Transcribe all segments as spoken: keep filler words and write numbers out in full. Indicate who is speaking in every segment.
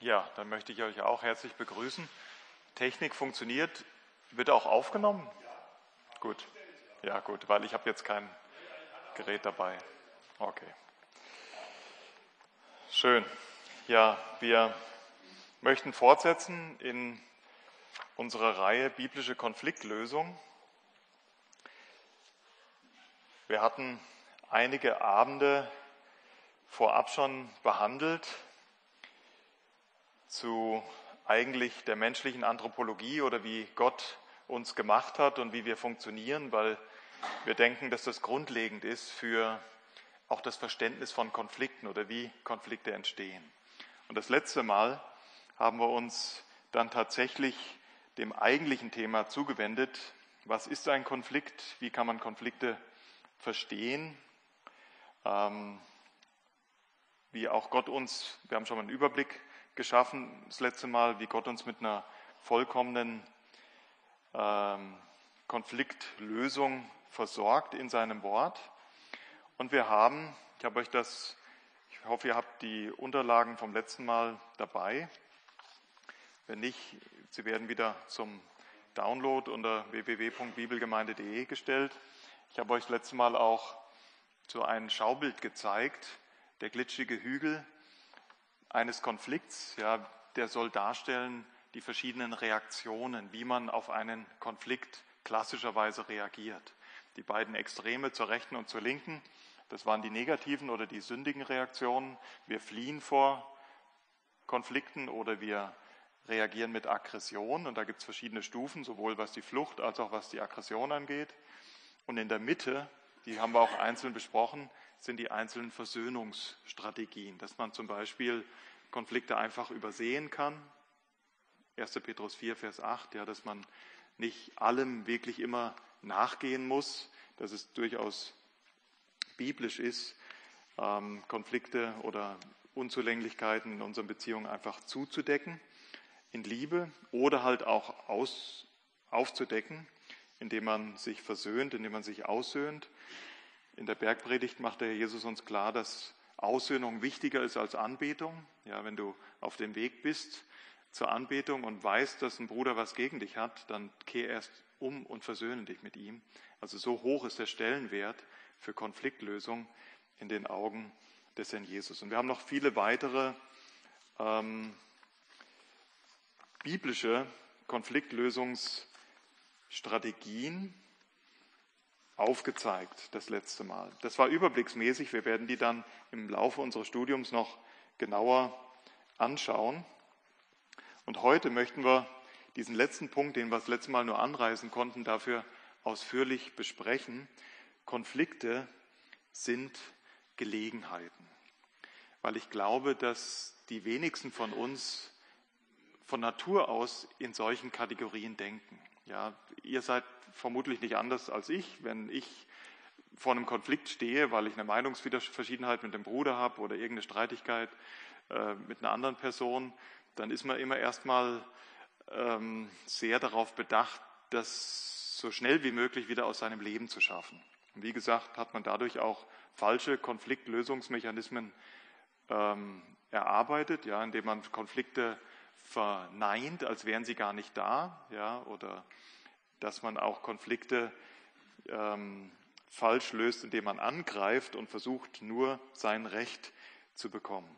Speaker 1: Ja, dann möchte ich euch auch herzlich begrüßen. Technik funktioniert, wird auch aufgenommen? Ja. Gut, ja gut, weil ich habe jetzt kein Gerät dabei. Okay. Schön. Ja, wir möchten fortsetzen in unserer Reihe Biblische Konfliktlösung. Wir hatten einige Abende vorab schon behandelt zu eigentlich der menschlichen Anthropologie oder wie Gott uns gemacht hat und wie wir funktionieren, weil wir denken, dass das grundlegend ist für auch das Verständnis von Konflikten oder wie Konflikte entstehen. Und das letzte Mal haben wir uns dann tatsächlich dem eigentlichen Thema zugewendet. Was ist ein Konflikt? Wie kann man Konflikte verstehen? Ähm, wie auch Gott uns, wir haben schon mal einen Überblick geschaffen, das letzte Mal, wie Gott uns mit einer vollkommenen ähm, Konfliktlösung versorgt in seinem Wort. Und wir haben, ich habe euch das, ich hoffe, ihr habt die Unterlagen vom letzten Mal dabei. Wenn nicht, sie werden wieder zum Download unter w w w punkt bibelgemeinde punkt de gestellt. Ich habe euch das letzte Mal auch so ein Schaubild gezeigt, der glitschige Hügel eines Konflikts, ja, der soll darstellen die verschiedenen Reaktionen, wie man auf einen Konflikt klassischerweise reagiert. Die beiden Extreme zur rechten und zur linken, das waren die negativen oder die sündigen Reaktionen. Wir fliehen vor Konflikten oder wir reagieren mit Aggression. Und da gibt es verschiedene Stufen, sowohl was die Flucht als auch was die Aggression angeht. Und in der Mitte, die haben wir auch einzeln besprochen, sind die einzelnen Versöhnungsstrategien, dass man zum Beispiel Konflikte einfach übersehen kann. erster Petrus vier, Vers acht, ja, dass man nicht allem wirklich immer nachgehen muss, dass es durchaus biblisch ist, ähm, Konflikte oder Unzulänglichkeiten in unseren Beziehungen einfach zuzudecken in Liebe oder halt auch aus, aufzudecken, indem man sich versöhnt, indem man sich aussöhnt. In der Bergpredigt macht der Jesus uns klar, dass Aussöhnung wichtiger ist als Anbetung. Ja, wenn du auf dem Weg bist zur Anbetung und weißt, dass ein Bruder was gegen dich hat, dann kehr erst um und versöhne dich mit ihm. Also so hoch ist der Stellenwert für Konfliktlösung in den Augen des Herrn Jesus. Und wir haben noch viele weitere ähm, biblische Konfliktlösungsstrategien aufgezeigt das letzte Mal. Das war überblicksmäßig. Wir werden die dann im Laufe unseres Studiums noch genauer anschauen. Und heute möchten wir diesen letzten Punkt, den wir das letzte Mal nur anreißen konnten, dafür ausführlich besprechen. Konflikte sind Gelegenheiten. Weil ich glaube, dass die wenigsten von uns von Natur aus in solchen Kategorien denken. Ja, ihr seid vermutlich nicht anders als ich. Wenn ich vor einem Konflikt stehe, weil ich eine Meinungsverschiedenheit mit dem Bruder habe oder irgendeine Streitigkeit äh, mit einer anderen Person, dann ist man immer erstmal ähm, sehr darauf bedacht, das so schnell wie möglich wieder aus seinem Leben zu schaffen. Und wie gesagt, hat man dadurch auch falsche Konfliktlösungsmechanismen ähm, erarbeitet, ja, indem man Konflikte verneint, als wären sie gar nicht da, ja, oder dass man auch Konflikte ähm, falsch löst, indem man angreift und versucht, nur sein Recht zu bekommen.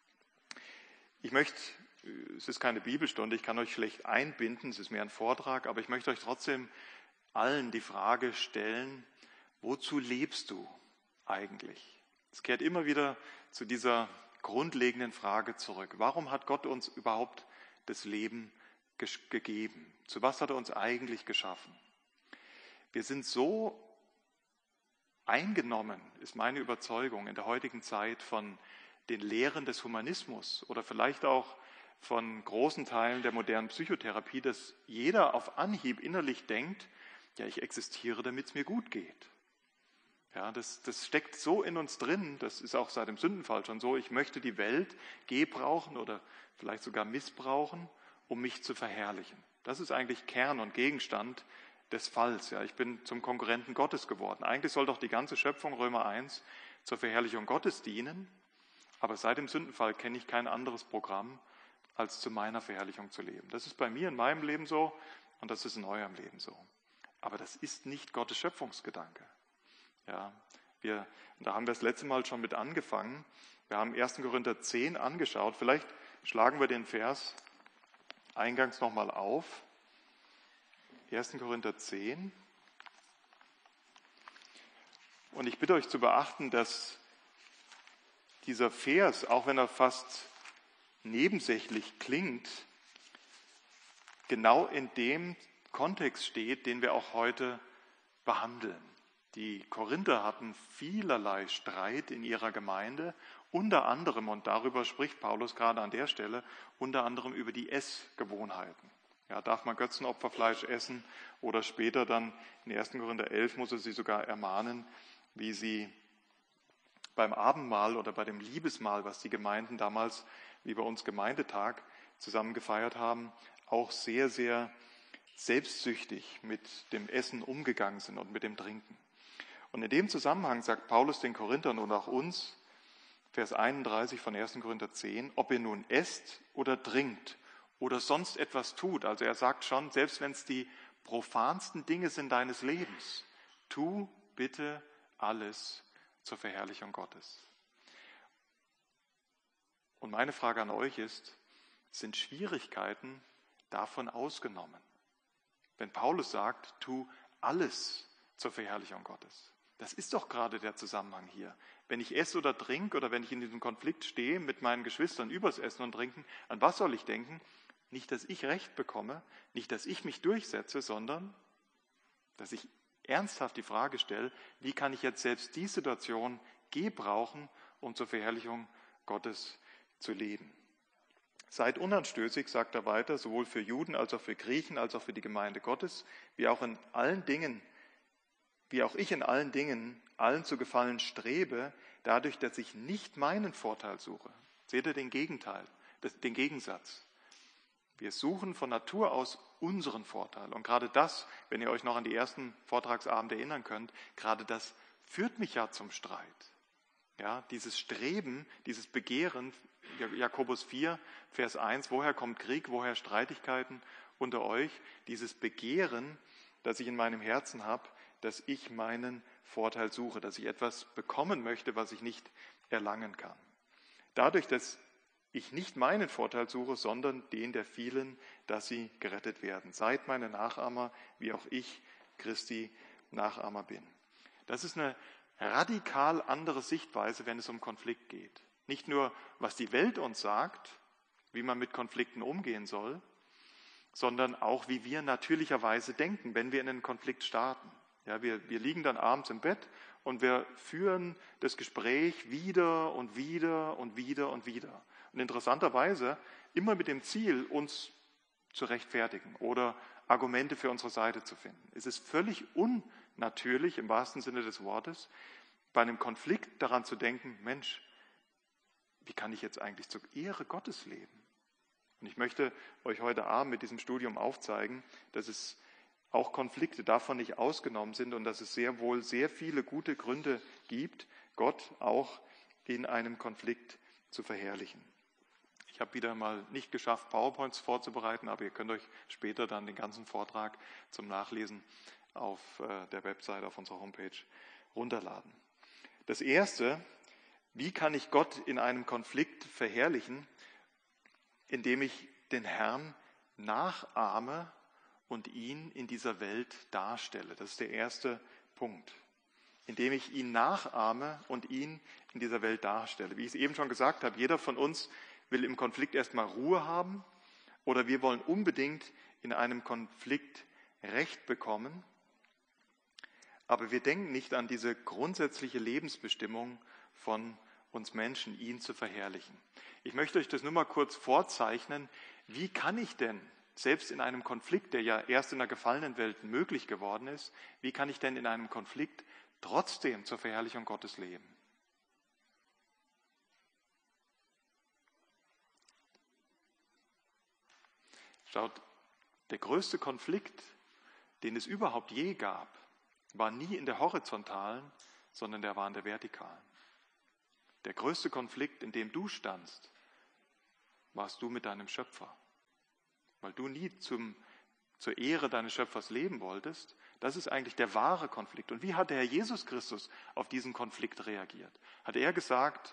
Speaker 1: Ich möchte, es ist keine Bibelstunde, ich kann euch schlecht einbinden, es ist mehr ein Vortrag, aber ich möchte euch trotzdem allen die Frage stellen, wozu lebst du eigentlich? Es kehrt immer wieder zu dieser grundlegenden Frage zurück. Warum hat Gott uns überhaupt das Leben gegeben? Zu was hat er uns eigentlich geschaffen? Wir sind so eingenommen, ist meine Überzeugung, in der heutigen Zeit von den Lehren des Humanismus oder vielleicht auch von großen Teilen der modernen Psychotherapie, dass jeder auf Anhieb innerlich denkt, ja, ich existiere, damit es mir gut geht. Ja, das, das steckt so in uns drin, das ist auch seit dem Sündenfall schon so, ich möchte die Welt gebrauchen oder vielleicht sogar missbrauchen, um mich zu verherrlichen. Das ist eigentlich Kern und Gegenstand des Falls. Ja, ich bin zum Konkurrenten Gottes geworden. Eigentlich soll doch die ganze Schöpfung, Römer eins, zur Verherrlichung Gottes dienen, aber seit dem Sündenfall kenne ich kein anderes Programm, als zu meiner Verherrlichung zu leben. Das ist bei mir in meinem Leben so und das ist in eurem Leben so. Aber das ist nicht Gottes Schöpfungsgedanke. Ja, wir, da haben wir das letzte Mal schon mit angefangen. Wir haben ersten Korinther zehn angeschaut. Vielleicht schlagen wir den Vers eingangs nochmal auf. ersten Korinther zehn. Und ich bitte euch zu beachten, dass dieser Vers, auch wenn er fast nebensächlich klingt, genau in dem Kontext steht, den wir auch heute behandeln. Die Korinther hatten vielerlei Streit in ihrer Gemeinde, unter anderem, und darüber spricht Paulus gerade an der Stelle, unter anderem über die Essgewohnheiten. Ja, darf man Götzenopferfleisch essen oder später dann in ersten Korinther elf muss er sie sogar ermahnen, wie sie beim Abendmahl oder bei dem Liebesmahl, was die Gemeinden damals, wie bei uns Gemeindetag, zusammen gefeiert haben, auch sehr, sehr selbstsüchtig mit dem Essen umgegangen sind und mit dem Trinken. Und in dem Zusammenhang sagt Paulus den Korinthern und auch uns, Vers einunddreißig von ersten Korinther zehn, ob ihr nun esst oder trinkt oder sonst etwas tut. Also er sagt schon, selbst wenn es die profansten Dinge sind deines Lebens, tu bitte alles zur Verherrlichung Gottes. Und meine Frage an euch ist, sind Schwierigkeiten davon ausgenommen? Wenn Paulus sagt, tu alles zur Verherrlichung Gottes. Das ist doch gerade der Zusammenhang hier. Wenn ich esse oder trinke oder wenn ich in diesem Konflikt stehe mit meinen Geschwistern übers Essen und Trinken, an was soll ich denken? Nicht, dass ich Recht bekomme, nicht, dass ich mich durchsetze, sondern dass ich ernsthaft die Frage stelle, wie kann ich jetzt selbst die Situation gebrauchen, um zur Verherrlichung Gottes zu leben. Seid unanstößig, sagt er weiter, sowohl für Juden als auch für Griechen, als auch für die Gemeinde Gottes, wie auch in allen Dingen, wie auch ich in allen Dingen, allen zu gefallen strebe, dadurch, dass ich nicht meinen Vorteil suche. Seht ihr den Gegenteil, den Gegensatz? Wir suchen von Natur aus unseren Vorteil. Und gerade das, wenn ihr euch noch an die ersten Vortragsabende erinnern könnt, gerade das führt mich ja zum Streit. Ja, dieses Streben, dieses Begehren, Jakobus vier, Vers eins, woher kommt Krieg, woher Streitigkeiten unter euch? Dieses Begehren, das ich in meinem Herzen habe, dass ich meinen Vorteil suche, dass ich etwas bekommen möchte, was ich nicht erlangen kann. Dadurch, dass ich nicht meinen Vorteil suche, sondern den der vielen, dass sie gerettet werden. Seid meine Nachahmer, wie auch ich Christi Nachahmer bin. Das ist eine radikal andere Sichtweise, wenn es um Konflikt geht. Nicht nur, was die Welt uns sagt, wie man mit Konflikten umgehen soll, sondern auch, wie wir natürlicherweise denken, wenn wir in einen Konflikt starten. Ja, wir, wir liegen dann abends im Bett und wir führen das Gespräch wieder und wieder und wieder und wieder. Und interessanterweise immer mit dem Ziel, uns zu rechtfertigen oder Argumente für unsere Seite zu finden. Es ist völlig unnatürlich, im wahrsten Sinne des Wortes, bei einem Konflikt daran zu denken, Mensch, wie kann ich jetzt eigentlich zur Ehre Gottes leben? Und ich möchte euch heute Abend mit diesem Studium aufzeigen, dass es auch Konflikte davon nicht ausgenommen sind und dass es sehr wohl sehr viele gute Gründe gibt, Gott auch in einem Konflikt zu verherrlichen. Ich habe wieder mal nicht geschafft, PowerPoints vorzubereiten, aber ihr könnt euch später dann den ganzen Vortrag zum Nachlesen auf der Website, auf unserer Homepage runterladen. Das Erste, wie kann ich Gott in einem Konflikt verherrlichen? Indem ich den Herrn nachahme und ihn in dieser Welt darstelle. Das ist der erste Punkt. Indem ich ihn nachahme und ihn in dieser Welt darstelle. Wie ich es eben schon gesagt habe, jeder von uns will im Konflikt erstmal Ruhe haben oder wir wollen unbedingt in einem Konflikt Recht bekommen. Aber wir denken nicht an diese grundsätzliche Lebensbestimmung von uns Menschen, ihn zu verherrlichen. Ich möchte euch das nur mal kurz vorzeichnen. Wie kann ich denn, selbst in einem Konflikt, der ja erst in der gefallenen Welt möglich geworden ist, wie kann ich denn in einem Konflikt trotzdem zur Verherrlichung Gottes leben? Schaut, der größte Konflikt, den es überhaupt je gab, war nie in der horizontalen, sondern der war in der vertikalen. Der größte Konflikt, in dem du standst, warst du mit deinem Schöpfer. Weil du nie zum, zur Ehre deines Schöpfers leben wolltest. Das ist eigentlich der wahre Konflikt. Und wie hat der Herr Jesus Christus auf diesen Konflikt reagiert? Hat er gesagt,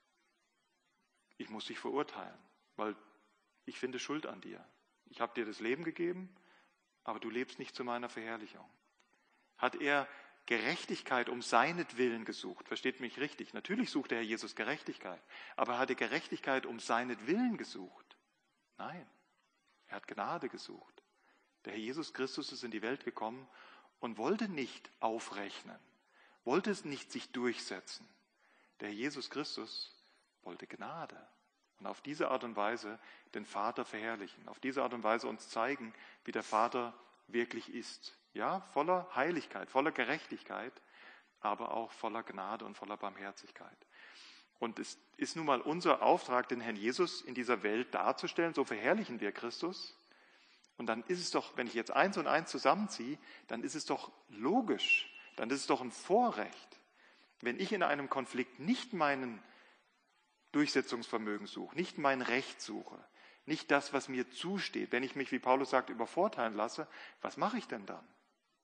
Speaker 1: ich muss dich verurteilen, weil ich finde Schuld an dir. Ich habe dir das Leben gegeben, aber du lebst nicht zu meiner Verherrlichung. Hat er Gerechtigkeit um seinetwillen gesucht? Versteht mich richtig. Natürlich sucht der Herr Jesus Gerechtigkeit, aber hat er Gerechtigkeit um seinetwillen gesucht? Nein, er hat Gnade gesucht. Der Herr Jesus Christus ist in die Welt gekommen und wollte nicht aufrechnen, wollte es nicht sich durchsetzen. Der Herr Jesus Christus wollte Gnade und auf diese Art und Weise den Vater verherrlichen, auf diese Art und Weise uns zeigen, wie der Vater wirklich ist. Ja, voller Heiligkeit, voller Gerechtigkeit, aber auch voller Gnade und voller Barmherzigkeit. Und es ist nun mal unser Auftrag, den Herrn Jesus in dieser Welt darzustellen, so verherrlichen wir Christus. Und dann ist es doch, wenn ich jetzt eins und eins zusammenziehe, dann ist es doch logisch, dann ist es doch ein Vorrecht, wenn ich in einem Konflikt nicht meinen Durchsetzungsvermögen suche, nicht mein Recht suche, nicht das, was mir zusteht, wenn ich mich, wie Paulus sagt, übervorteilen lasse, was mache ich denn dann?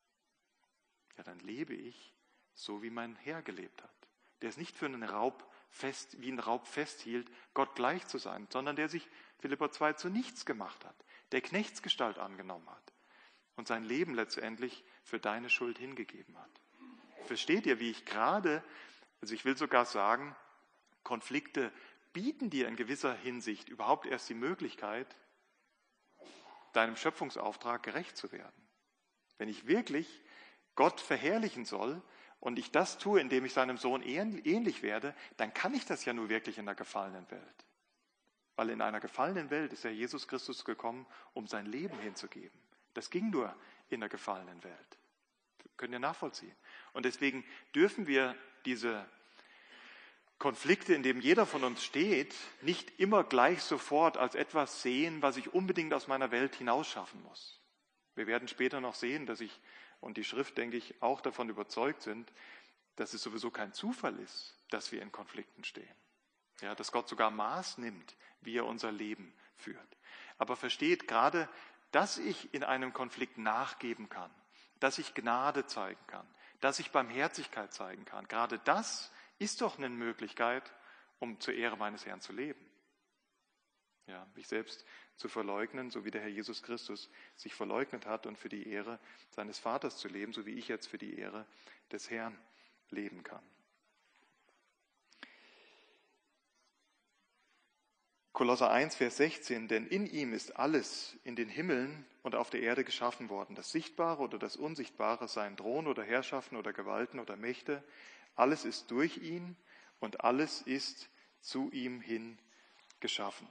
Speaker 1: Ja, dann lebe ich so, wie mein Herr gelebt hat. Der es nicht für einen Raub fest, wie ein Raub festhielt, Gott gleich zu sein, sondern der sich, Philipper zwei, zu nichts gemacht hat, der Knechtsgestalt angenommen hat und sein Leben letztendlich für deine Schuld hingegeben hat. Versteht ihr, wie ich gerade, also ich will sogar sagen, Konflikte bieten dir in gewisser Hinsicht überhaupt erst die Möglichkeit, deinem Schöpfungsauftrag gerecht zu werden. Wenn ich wirklich Gott verherrlichen soll und ich das tue, indem ich seinem Sohn ähnlich werde, dann kann ich das ja nur wirklich in der gefallenen Welt. Weil in einer gefallenen Welt ist ja Jesus Christus gekommen, um sein Leben hinzugeben. Das ging nur in der gefallenen Welt. Könnt ihr nachvollziehen? Und deswegen dürfen wir diese Konflikte, in denen jeder von uns steht, nicht immer gleich sofort als etwas sehen, was ich unbedingt aus meiner Welt hinausschaffen muss. Wir werden später noch sehen, dass ich, und die Schrift, denke ich, auch davon überzeugt sind, dass es sowieso kein Zufall ist, dass wir in Konflikten stehen. Ja, dass Gott sogar Maß nimmt, wie er unser Leben führt. Aber versteht gerade, dass ich in einem Konflikt nachgeben kann, dass ich Gnade zeigen kann, dass ich Barmherzigkeit zeigen kann. Gerade das ist doch eine Möglichkeit, um zur Ehre meines Herrn zu leben. Ja, mich selbst zu verleugnen, so wie der Herr Jesus Christus sich verleugnet hat und für die Ehre seines Vaters zu leben, so wie ich jetzt für die Ehre des Herrn leben kann. Kolosser eins, Vers sechzehn, denn in ihm ist alles in den Himmeln und auf der Erde geschaffen worden, das Sichtbare oder das Unsichtbare, seien Thron oder Herrschaften oder Gewalten oder Mächte, alles ist durch ihn und alles ist zu ihm hin geschaffen.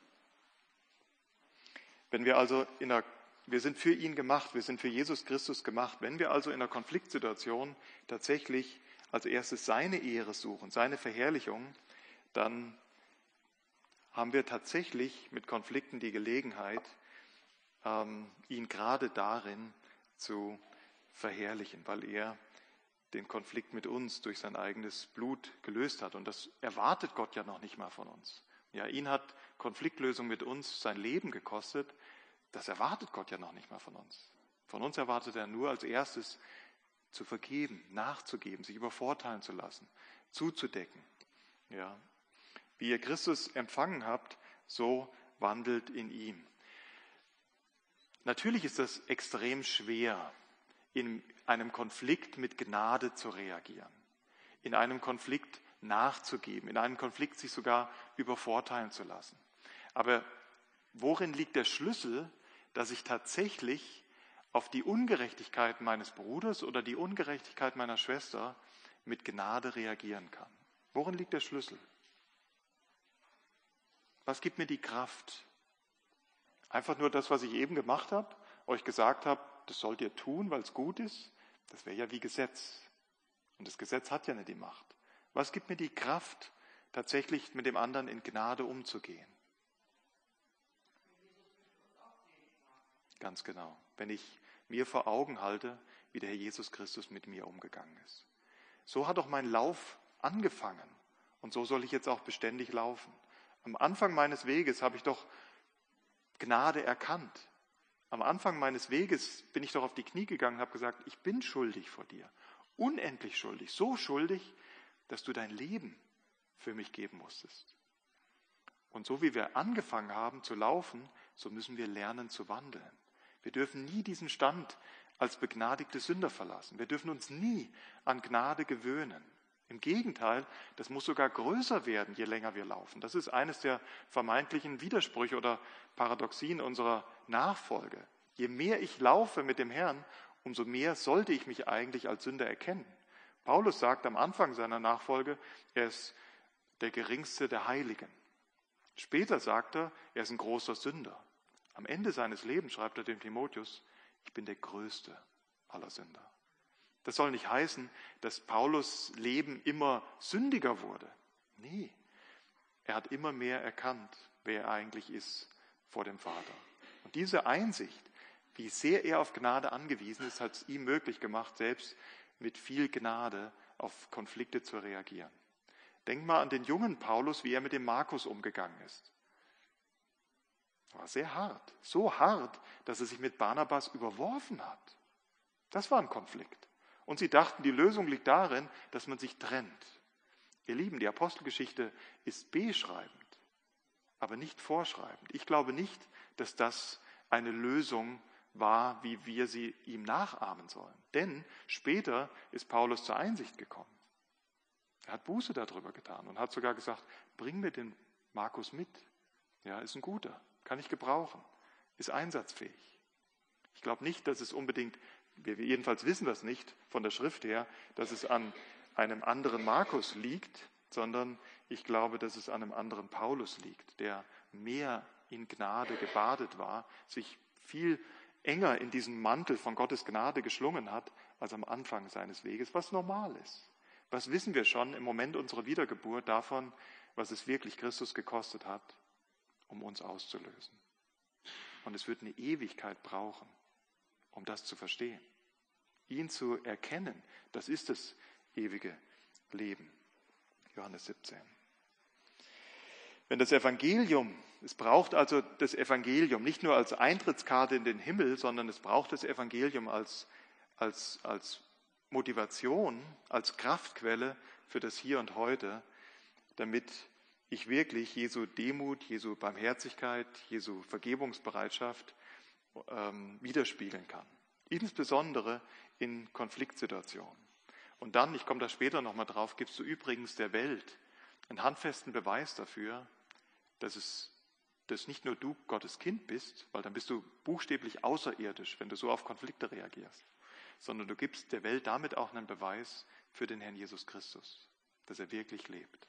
Speaker 1: Wenn wir also in einer, wir sind für ihn gemacht, wir sind für Jesus Christus gemacht, wenn wir also in einer Konfliktsituation tatsächlich als erstes seine Ehre suchen, seine Verherrlichung, dann haben wir tatsächlich mit Konflikten die Gelegenheit, ähm, ihn gerade darin zu verherrlichen, weil er den Konflikt mit uns durch sein eigenes Blut gelöst hat. Und das erwartet Gott ja noch nicht mal von uns. Ja, ihn hat Konfliktlösung mit uns sein Leben gekostet. Das erwartet Gott ja noch nicht mal von uns. Von uns erwartet er nur als erstes zu vergeben, nachzugeben, sich übervorteilen zu lassen, zuzudecken. Ja. Wie ihr Christus empfangen habt, so wandelt in ihm. Natürlich ist das extrem schwer, in einem Konflikt mit Gnade zu reagieren, in einem Konflikt nachzugeben, in einem Konflikt sich sogar übervorteilen zu lassen. Aber worin liegt der Schlüssel, dass ich tatsächlich auf die Ungerechtigkeit meines Bruders oder die Ungerechtigkeit meiner Schwester mit Gnade reagieren kann? Worin liegt der Schlüssel? Was gibt mir die Kraft? Einfach nur das, was ich eben gemacht habe, euch gesagt habe, das sollt ihr tun, weil es gut ist? Das wäre ja wie Gesetz. Und das Gesetz hat ja nicht die Macht. Was gibt mir die Kraft, tatsächlich mit dem anderen in Gnade umzugehen? Ganz genau. Wenn ich mir vor Augen halte, wie der Herr Jesus Christus mit mir umgegangen ist. So hat auch mein Lauf angefangen. Und so soll ich jetzt auch beständig laufen. Am Anfang meines Weges habe ich doch Gnade erkannt. Am Anfang meines Weges bin ich doch auf die Knie gegangen und habe gesagt, ich bin schuldig vor dir. Unendlich schuldig. So schuldig, dass du dein Leben für mich geben musstest. Und so wie wir angefangen haben zu laufen, so müssen wir lernen zu wandeln. Wir dürfen nie diesen Stand als begnadigte Sünder verlassen. Wir dürfen uns nie an Gnade gewöhnen. Im Gegenteil, das muss sogar größer werden, je länger wir laufen. Das ist eines der vermeintlichen Widersprüche oder Paradoxien unserer Nachfolge. Je mehr ich laufe mit dem Herrn, umso mehr sollte ich mich eigentlich als Sünder erkennen. Paulus sagt am Anfang seiner Nachfolge, er ist der geringste der Heiligen. Später sagt er, er ist ein großer Sünder. Am Ende seines Lebens schreibt er dem Timotheus, ich bin der größte aller Sünder. Das soll nicht heißen, dass Paulus' Leben immer sündiger wurde. Nee, er hat immer mehr erkannt, wer er eigentlich ist vor dem Vater. Und diese Einsicht, wie sehr er auf Gnade angewiesen ist, hat es ihm möglich gemacht, selbst mit viel Gnade auf Konflikte zu reagieren. Denk mal an den jungen Paulus, wie er mit dem Markus umgegangen ist. Das war sehr hart, so hart, dass er sich mit Barnabas überworfen hat. Das war ein Konflikt. Und sie dachten, die Lösung liegt darin, dass man sich trennt. Ihr Lieben, die Apostelgeschichte ist beschreibend, aber nicht vorschreibend. Ich glaube nicht, dass das eine Lösung war, wie wir sie ihm nachahmen sollen. Denn später ist Paulus zur Einsicht gekommen. Er hat Buße darüber getan und hat sogar gesagt, bring mir den Markus mit. Ja, ist ein guter, kann ich gebrauchen, ist einsatzfähig. Ich glaube nicht, dass es unbedingt, wir jedenfalls wissen das nicht von der Schrift her, dass es an einem anderen Markus liegt, sondern ich glaube, dass es an einem anderen Paulus liegt, der mehr in Gnade gebadet war, sich viel enger in diesen Mantel von Gottes Gnade geschlungen hat, als am Anfang seines Weges, was normal ist. Was wissen wir schon im Moment unserer Wiedergeburt davon, was es wirklich Christus gekostet hat, um uns auszulösen? Und es wird eine Ewigkeit brauchen, um das zu verstehen. Ihn zu erkennen, das ist das ewige Leben. Johannes siebzehn. Wenn das Evangelium, es braucht also das Evangelium nicht nur als Eintrittskarte in den Himmel, sondern es braucht das Evangelium als, als, als Motivation, als Kraftquelle für das Hier und Heute, damit ich wirklich Jesu Demut, Jesu Barmherzigkeit, Jesu Vergebungsbereitschaft ähm, widerspiegeln kann. Insbesondere in Konfliktsituationen. Und dann, ich komme da später nochmal drauf, gibst du übrigens der Welt einen handfesten Beweis dafür, dass es dass nicht nur du Gottes Kind bist, weil dann bist du buchstäblich außerirdisch, wenn du so auf Konflikte reagierst, sondern du gibst der Welt damit auch einen Beweis für den Herrn Jesus Christus, dass er wirklich lebt.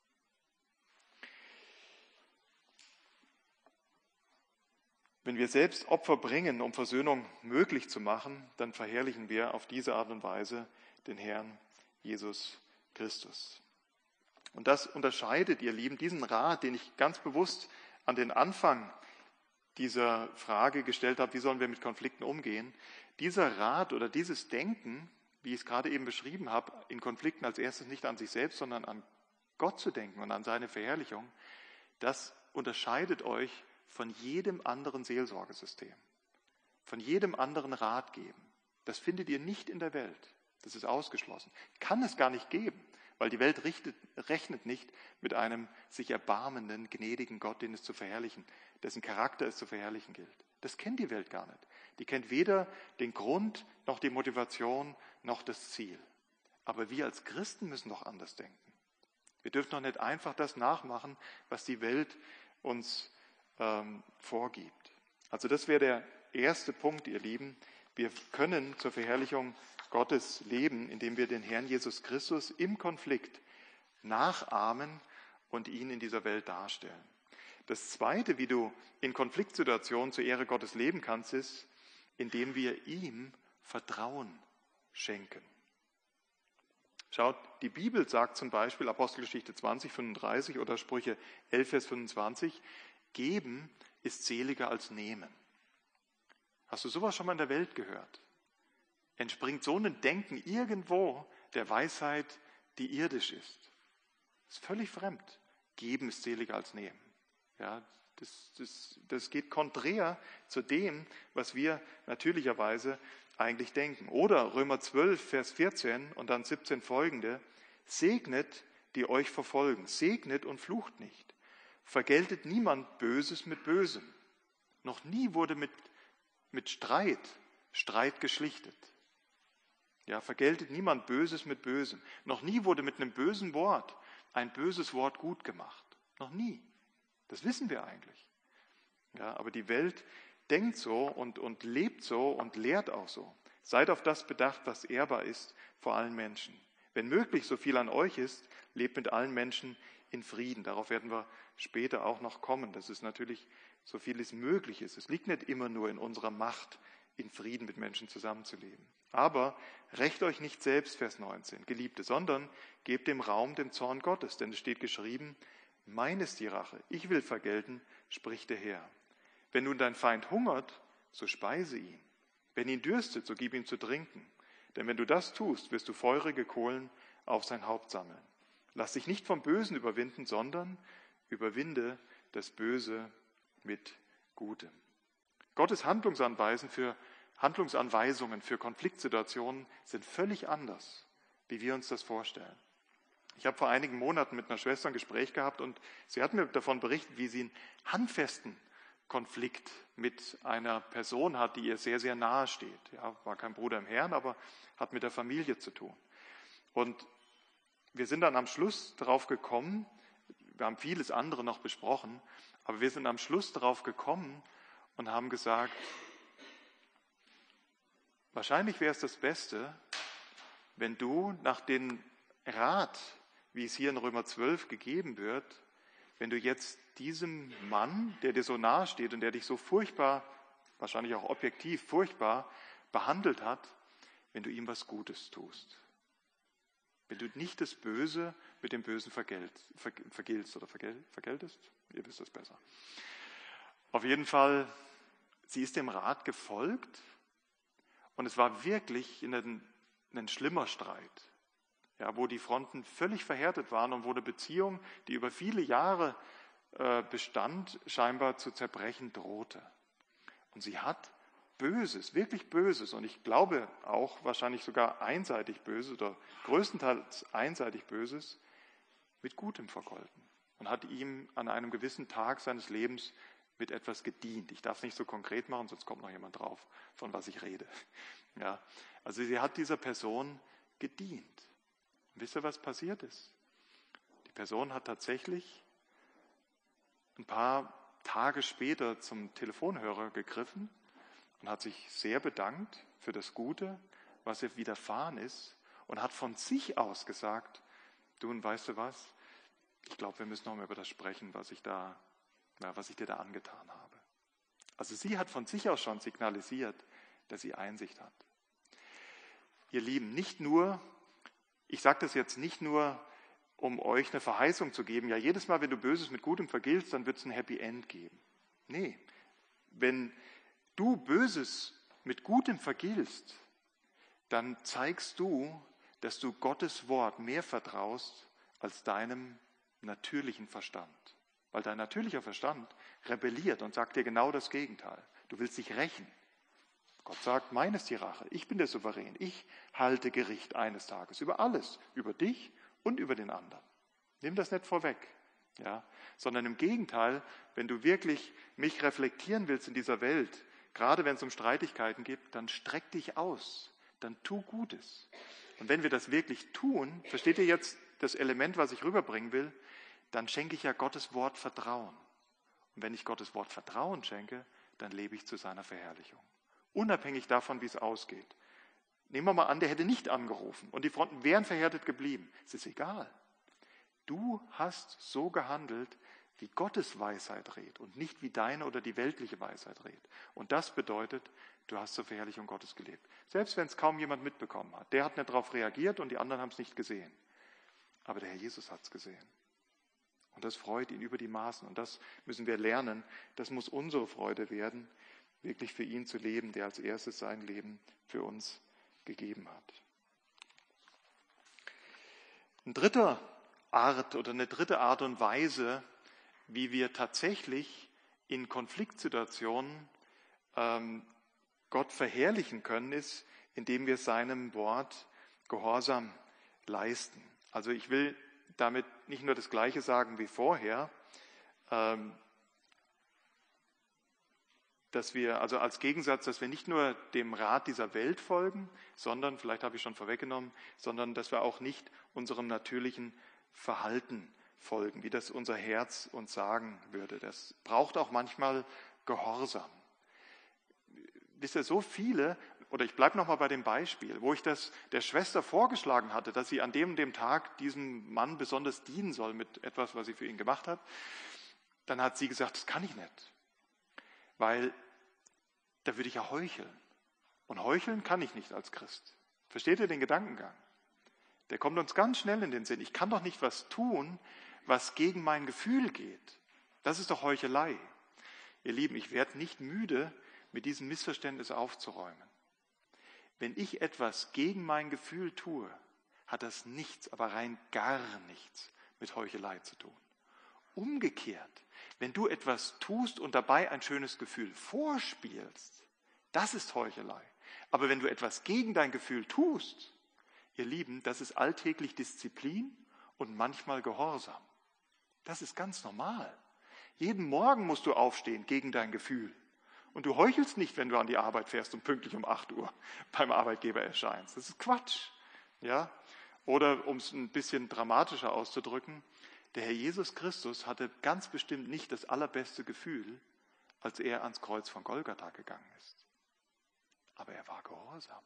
Speaker 1: Wenn wir selbst Opfer bringen, um Versöhnung möglich zu machen, dann verherrlichen wir auf diese Art und Weise den Herrn Jesus Christus. Und das unterscheidet, ihr Lieben, diesen Rat, den ich ganz bewusst an den Anfang dieser Frage gestellt habe, wie sollen wir mit Konflikten umgehen. Dieser Rat oder dieses Denken, wie ich es gerade eben beschrieben habe, in Konflikten als erstes nicht an sich selbst, sondern an Gott zu denken und an seine Verherrlichung, das unterscheidet euch von jedem anderen Seelsorgesystem, von jedem anderen Ratgeben. Das findet ihr nicht in der Welt. Das ist ausgeschlossen. Kann es gar nicht geben, weil die Welt richtet, rechnet nicht mit einem sich erbarmenden, gnädigen Gott, den es zu verherrlichen, dessen Charakter es zu verherrlichen gilt. Das kennt die Welt gar nicht. Die kennt weder den Grund, noch die Motivation, noch das Ziel. Aber wir als Christen müssen doch anders denken. Wir dürfen doch nicht einfach das nachmachen, was die Welt uns ähm, vorgibt. Also das wäre der erste Punkt, ihr Lieben. Wir können zur Verherrlichung Gottes leben, indem wir den Herrn Jesus Christus im Konflikt nachahmen und ihn in dieser Welt darstellen. Das Zweite, wie du in Konfliktsituationen zur Ehre Gottes leben kannst, ist, indem wir ihm Vertrauen schenken. Schaut, die Bibel sagt zum Beispiel, Apostelgeschichte zwanzig, fünfunddreißig oder Sprüche elf, Vers fünfundzwanzig, geben ist seliger als nehmen. Hast du sowas schon mal in der Welt gehört? Entspringt so ein Denken irgendwo der Weisheit, die irdisch ist? Das ist völlig fremd. geben ist seliger als nehmen. Ja, das, das, das geht konträr zu dem, was wir natürlicherweise eigentlich denken. Oder Römer zwölf, Vers vierzehn und dann siebzehn folgende: Segnet, die euch verfolgen, segnet und flucht nicht. Vergeltet niemand Böses mit Bösem. Noch nie wurde mit, mit Streit, Streit geschlichtet. Ja, vergeltet niemand Böses mit Bösem. Noch nie wurde mit einem bösen Wort ein böses Wort gut gemacht. Noch nie. Das wissen wir eigentlich. Ja, aber die Welt denkt so und, und lebt so und lehrt auch so. Seid auf das bedacht, was ehrbar ist vor allen Menschen. Wenn möglich, so viel an euch ist, lebt mit allen Menschen in Frieden. Darauf werden wir später auch noch kommen, dass es natürlich so viel es möglich ist. Es liegt nicht immer nur in unserer Macht, in Frieden mit Menschen zusammenzuleben. Aber rächt euch nicht selbst, Vers neunzehn, Geliebte, sondern gebt dem Raum dem Zorn Gottes. Denn es steht geschrieben: Mein ist die Rache, ich will vergelten, spricht der Herr. Wenn nun dein Feind hungert, so speise ihn. Wenn ihn dürstet, so gib ihm zu trinken. Denn wenn du das tust, wirst du feurige Kohlen auf sein Haupt sammeln. Lass dich nicht vom Bösen überwinden, sondern überwinde das Böse mit Gutem. Gottes Handlungsanweisungen für, Handlungsanweisungen für Konfliktsituationen sind völlig anders, wie wir uns das vorstellen. Ich habe vor einigen Monaten mit einer Schwester ein Gespräch gehabt und sie hat mir davon berichtet, wie sie einen handfesten Konflikt mit einer Person hat, die ihr sehr, sehr nahe steht. Ja, war kein Bruder im Herrn, aber hat mit der Familie zu tun. Und wir sind dann am Schluss darauf gekommen, wir haben vieles andere noch besprochen, aber wir sind am Schluss darauf gekommen und haben gesagt, wahrscheinlich wäre es das Beste, wenn du nach dem Rat, wie es hier in Römer zwölf gegeben wird, wenn du jetzt diesem Mann, der dir so nahe steht und der dich so furchtbar, wahrscheinlich auch objektiv furchtbar behandelt hat, wenn du ihm was Gutes tust. Wenn du nicht das Böse mit dem Bösen vergeltst, vergiltst oder vergel, vergeltest, ihr wisst das besser. Auf jeden Fall, sie ist dem Rat gefolgt und es war wirklich ein, ein schlimmer Streit. Ja, wo die Fronten völlig verhärtet waren und wo eine Beziehung, die über viele Jahre äh, bestand, scheinbar zu zerbrechen drohte. Und sie hat Böses, wirklich Böses, und ich glaube auch wahrscheinlich sogar einseitig Böses oder größtenteils einseitig Böses, mit Gutem vergolten und hat ihm an einem gewissen Tag seines Lebens mit etwas gedient. Ich darf es nicht so konkret machen, sonst kommt noch jemand drauf, von was ich rede. Ja, also sie hat dieser Person gedient. Wisst ihr, was passiert ist? Die Person hat tatsächlich ein paar Tage später zum Telefonhörer gegriffen und hat sich sehr bedankt für das Gute, was ihr widerfahren ist, und hat von sich aus gesagt, du, und weißt du was, ich glaube, wir müssen noch mal über das sprechen, was ich, da, ja, was ich dir da angetan habe. Also sie hat von sich aus schon signalisiert, dass sie Einsicht hat. Ihr Lieben, nicht nur Ich sage das jetzt nicht nur, um euch eine Verheißung zu geben, ja, jedes Mal, wenn du Böses mit Gutem vergiltst, dann wird es ein Happy End geben. Nee, wenn du Böses mit Gutem vergiltst, dann zeigst du, dass du Gottes Wort mehr vertraust als deinem natürlichen Verstand. Weil dein natürlicher Verstand rebelliert und sagt dir genau das Gegenteil. Du willst dich rächen. Gott sagt, mein ist die Rache, ich bin der Souverän, ich halte Gericht eines Tages über alles, über dich und über den anderen. Nimm das nicht vorweg, ja? Sondern im Gegenteil, wenn du wirklich mich reflektieren willst in dieser Welt, gerade wenn es um Streitigkeiten geht, dann streck dich aus, dann tu Gutes. Und wenn wir das wirklich tun, versteht ihr jetzt das Element, was ich rüberbringen will, dann schenke ich ja Gottes Wort Vertrauen. Und wenn ich Gottes Wort Vertrauen schenke, dann lebe ich zu seiner Verherrlichung. Unabhängig davon, wie es ausgeht. Nehmen wir mal an, der hätte nicht angerufen und die Fronten wären verhärtet geblieben. Es ist egal. Du hast so gehandelt, wie Gottes Weisheit redet und nicht wie deine oder die weltliche Weisheit redet. Und das bedeutet, du hast zur Verherrlichung Gottes gelebt. Selbst wenn es kaum jemand mitbekommen hat. Der hat nicht darauf reagiert und die anderen haben es nicht gesehen. Aber der Herr Jesus hat es gesehen. Und das freut ihn über die Maßen. Und das müssen wir lernen. Das muss unsere Freude werden, wirklich für ihn zu leben, der als erstes sein Leben für uns gegeben hat. Ein dritter Art oder eine dritte Art und Weise, wie wir tatsächlich in Konfliktsituationen ähm, Gott verherrlichen können, ist, indem wir seinem Wort Gehorsam leisten. Also ich will damit nicht nur das Gleiche sagen wie vorher, ähm, dass wir, also als Gegensatz, dass wir nicht nur dem Rat dieser Welt folgen, sondern, vielleicht habe ich schon vorweggenommen, sondern dass wir auch nicht unserem natürlichen Verhalten folgen, wie das unser Herz uns sagen würde. Das braucht auch manchmal Gehorsam. Wisst ihr, so viele, oder ich bleibe nochmal bei dem Beispiel, wo ich das der Schwester vorgeschlagen hatte, dass sie an dem und dem Tag diesem Mann besonders dienen soll mit etwas, was sie für ihn gemacht hat, dann hat sie gesagt, das kann ich nicht, weil da würde ich ja heucheln. Und heucheln kann ich nicht als Christ. Versteht ihr den Gedankengang? Der kommt uns ganz schnell in den Sinn. Ich kann doch nicht was tun, was gegen mein Gefühl geht. Das ist doch Heuchelei. Ihr Lieben, ich werde nicht müde, mit diesem Missverständnis aufzuräumen. Wenn ich etwas gegen mein Gefühl tue, hat das nichts, aber rein gar nichts mit Heuchelei zu tun. Umgekehrt, wenn du etwas tust und dabei ein schönes Gefühl vorspielst, das ist Heuchelei. Aber wenn du etwas gegen dein Gefühl tust, ihr Lieben, das ist alltäglich Disziplin und manchmal Gehorsam. Das ist ganz normal. Jeden Morgen musst du aufstehen gegen dein Gefühl. Und du heuchelst nicht, wenn du an die Arbeit fährst und pünktlich um acht Uhr beim Arbeitgeber erscheinst. Das ist Quatsch. Ja? Oder um es ein bisschen dramatischer auszudrücken, der Herr Jesus Christus hatte ganz bestimmt nicht das allerbeste Gefühl, als er ans Kreuz von Golgatha gegangen ist. Aber er war gehorsam.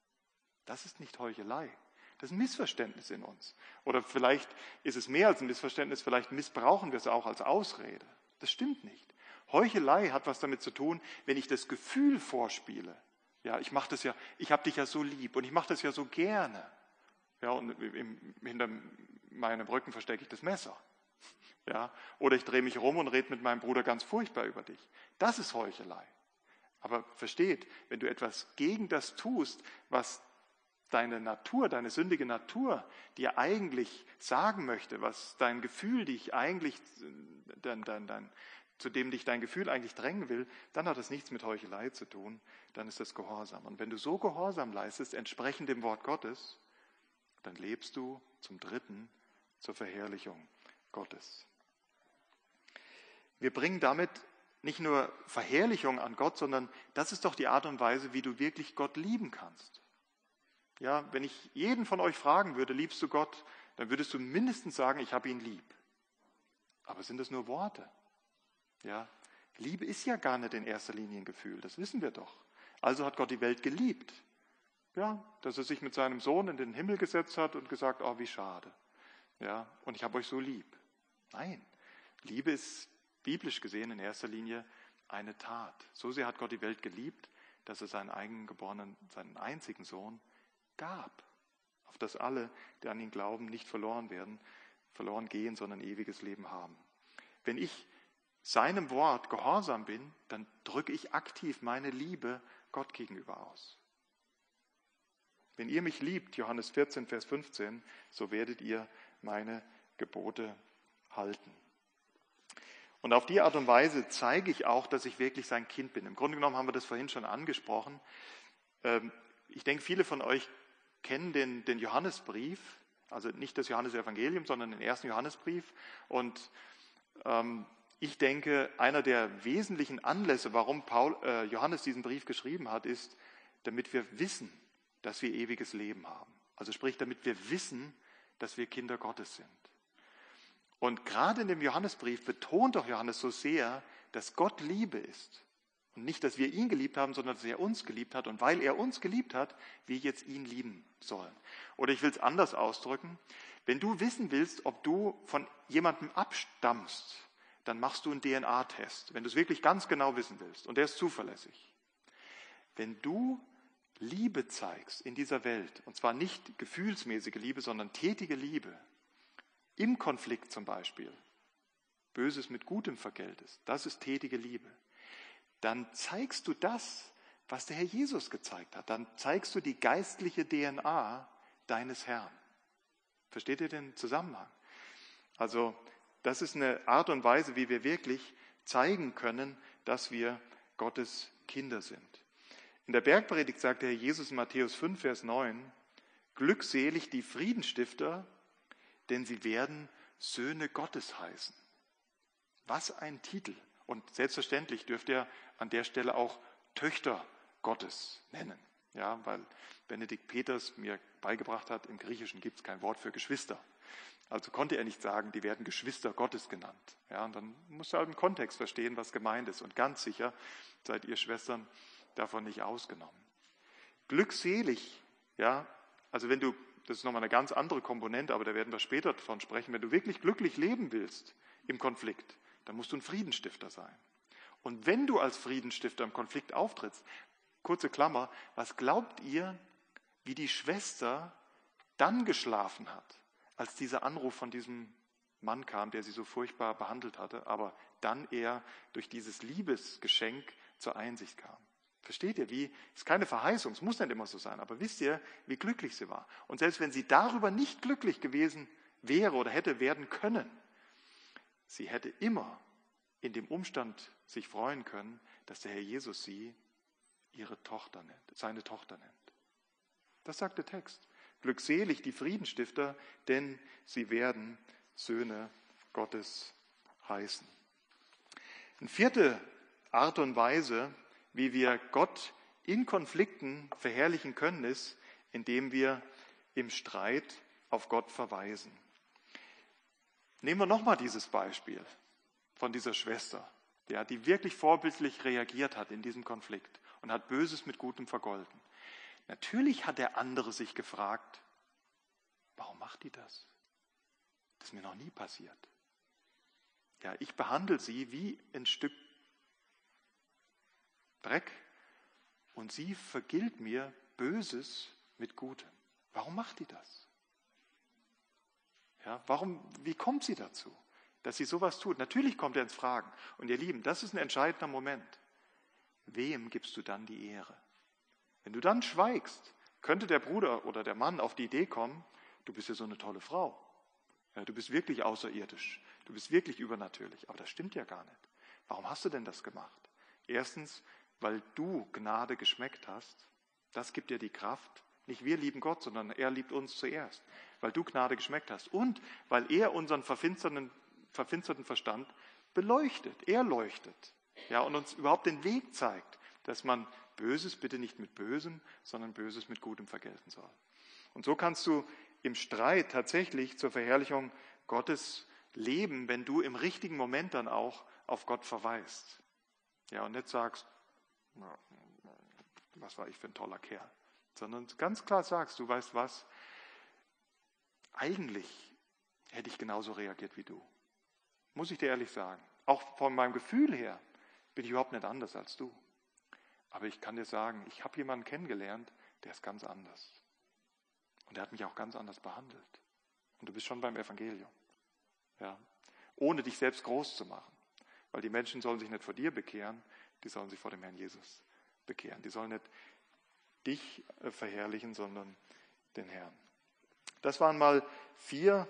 Speaker 1: Das ist nicht Heuchelei. Das ist ein Missverständnis in uns. Oder vielleicht ist es mehr als ein Missverständnis, vielleicht missbrauchen wir es auch als Ausrede. Das stimmt nicht. Heuchelei hat was damit zu tun, wenn ich das Gefühl vorspiele. Ja, ich mache das ja, ich habe dich ja so lieb und ich mache das ja so gerne. Ja, und im, hinter meinem Rücken verstecke ich das Messer. Ja, oder ich drehe mich rum und rede mit meinem Bruder ganz furchtbar über dich. Das ist Heuchelei. Aber versteht, wenn du etwas gegen das tust, was deine Natur, deine sündige Natur dir eigentlich sagen möchte, was dein Gefühl dich eigentlich, dein, dein, dein, zu dem dich dein Gefühl eigentlich drängen will, dann hat das nichts mit Heuchelei zu tun, dann ist das Gehorsam. Und wenn du so Gehorsam leistest, entsprechend dem Wort Gottes, dann lebst du zum Dritten zur Verherrlichung Gottes. Wir bringen damit nicht nur Verherrlichung an Gott, sondern das ist doch die Art und Weise, wie du wirklich Gott lieben kannst. Ja, wenn ich jeden von euch fragen würde, liebst du Gott, dann würdest du mindestens sagen, ich habe ihn lieb. Aber sind das nur Worte? Ja, Liebe ist ja gar nicht in erster Linie ein Gefühl, das wissen wir doch. Also hat Gott die Welt geliebt. Ja, dass er sich mit seinem Sohn in den Himmel gesetzt hat und gesagt, oh, wie schade. Ja, und ich habe euch so lieb. Nein, Liebe ist biblisch gesehen in erster Linie eine Tat. So sehr hat Gott die Welt geliebt, dass er seinen eigenen geborenen, seinen einzigen Sohn gab, auf dass alle, die an ihn glauben, nicht verloren werden, verloren gehen, sondern ewiges Leben haben. Wenn ich seinem Wort gehorsam bin, dann drücke ich aktiv meine Liebe Gott gegenüber aus. Wenn ihr mich liebt, Johannes vierzehn, Vers fünfzehn, so werdet ihr meine Gebote halten. Und auf die Art und Weise zeige ich auch, dass ich wirklich sein Kind bin. Im Grunde genommen haben wir das vorhin schon angesprochen. Ich denke, viele von euch kennen den, den Johannesbrief, also nicht das Johannesevangelium, sondern den ersten Johannesbrief. Und ähm, ich denke, einer der wesentlichen Anlässe, warum Paul, äh, Johannes diesen Brief geschrieben hat, ist, damit wir wissen, dass wir ewiges Leben haben. Also sprich, damit wir wissen, dass wir Kinder Gottes sind. Und gerade in dem Johannesbrief betont doch Johannes so sehr, dass Gott Liebe ist. Und nicht, dass wir ihn geliebt haben, sondern dass er uns geliebt hat. Und weil er uns geliebt hat, wir jetzt ihn lieben sollen. Oder ich will es anders ausdrücken. Wenn du wissen willst, ob du von jemandem abstammst, dann machst du einen D N A-Test, wenn du es wirklich ganz genau wissen willst. Und der ist zuverlässig. Wenn du Liebe zeigst in dieser Welt, und zwar nicht gefühlsmäßige Liebe, sondern tätige Liebe, im Konflikt zum Beispiel, Böses mit Gutem vergeltest, das ist tätige Liebe, dann zeigst du das, was der Herr Jesus gezeigt hat. Dann zeigst du die geistliche D N A deines Herrn. Versteht ihr den Zusammenhang? Also das ist eine Art und Weise, wie wir wirklich zeigen können, dass wir Gottes Kinder sind. In der Bergpredigt sagt der Herr Jesus in Matthäus fünf, Vers neun, glückselig die Friedensstifter, denn sie werden Söhne Gottes heißen. Was ein Titel. Und selbstverständlich dürft ihr an der Stelle auch Töchter Gottes nennen. Ja, weil Benedikt Peters mir beigebracht hat, im Griechischen gibt es kein Wort für Geschwister. Also konnte er nicht sagen, die werden Geschwister Gottes genannt. Ja, und dann musst du halt im Kontext verstehen, was gemeint ist. Und ganz sicher seid ihr Schwestern davon nicht ausgenommen. Glückselig, ja, also wenn du, das ist nochmal eine ganz andere Komponente, aber da werden wir später davon sprechen, wenn du wirklich glücklich leben willst im Konflikt, dann musst du ein Friedensstifter sein. Und wenn du als Friedensstifter im Konflikt auftrittst, kurze Klammer, was glaubt ihr, wie die Schwester dann geschlafen hat, als dieser Anruf von diesem Mann kam, der sie so furchtbar behandelt hatte, aber dann er durch dieses Liebesgeschenk zur Einsicht kam? Versteht ihr, wie, ist keine Verheißung, es muss nicht immer so sein, aber wisst ihr, wie glücklich sie war? Und selbst wenn sie darüber nicht glücklich gewesen wäre oder hätte werden können, sie hätte immer in dem Umstand sich freuen können, dass der Herr Jesus sie ihre Tochter nennt, seine Tochter nennt. Das sagt der Text. Glückselig die Friedensstifter, denn sie werden Söhne Gottes heißen. Eine vierte Art und Weise, wie wir Gott in Konflikten verherrlichen können, ist, indem wir im Streit auf Gott verweisen. Nehmen wir nochmal dieses Beispiel von dieser Schwester, ja, die wirklich vorbildlich reagiert hat in diesem Konflikt und hat Böses mit Gutem vergolten. Natürlich hat der andere sich gefragt, warum macht die das? Das ist mir noch nie passiert. Ja, ich behandle sie wie ein Stück Dreck und sie vergilt mir Böses mit Gutem. Warum macht die das? Ja, warum, wie kommt sie dazu, dass sie sowas tut? Natürlich kommt er ins Fragen. Und ihr Lieben, das ist ein entscheidender Moment. Wem gibst du dann die Ehre? Wenn du dann schweigst, könnte der Bruder oder der Mann auf die Idee kommen, du bist ja so eine tolle Frau. Ja, du bist wirklich außerirdisch. Du bist wirklich übernatürlich. Aber das stimmt ja gar nicht. Warum hast du denn das gemacht? Erstens, weil du Gnade geschmeckt hast. Das gibt dir die Kraft. Nicht wir lieben Gott, sondern er liebt uns zuerst. Weil du Gnade geschmeckt hast. Und weil er unseren verfinsterten, verfinsterten Verstand beleuchtet. Er leuchtet. Ja, und uns überhaupt den Weg zeigt, dass man Böses bitte nicht mit Bösem, sondern Böses mit Gutem vergelten soll. Und so kannst du im Streit tatsächlich zur Verherrlichung Gottes leben, wenn du im richtigen Moment dann auch auf Gott verweist. Ja, und nicht sagst, was war ich für ein toller Kerl, sondern ganz klar sagst, du weißt was, eigentlich hätte ich genauso reagiert wie du. Muss ich dir ehrlich sagen. Auch von meinem Gefühl her bin ich überhaupt nicht anders als du. Aber ich kann dir sagen, ich habe jemanden kennengelernt, der ist ganz anders. Und der hat mich auch ganz anders behandelt. Und du bist schon beim Evangelium. Ja. Ohne dich selbst groß zu machen. Weil die Menschen sollen sich nicht vor dir bekehren, die sollen sich vor dem Herrn Jesus bekehren. Die sollen nicht dich verherrlichen, sondern den Herrn. Das waren mal vier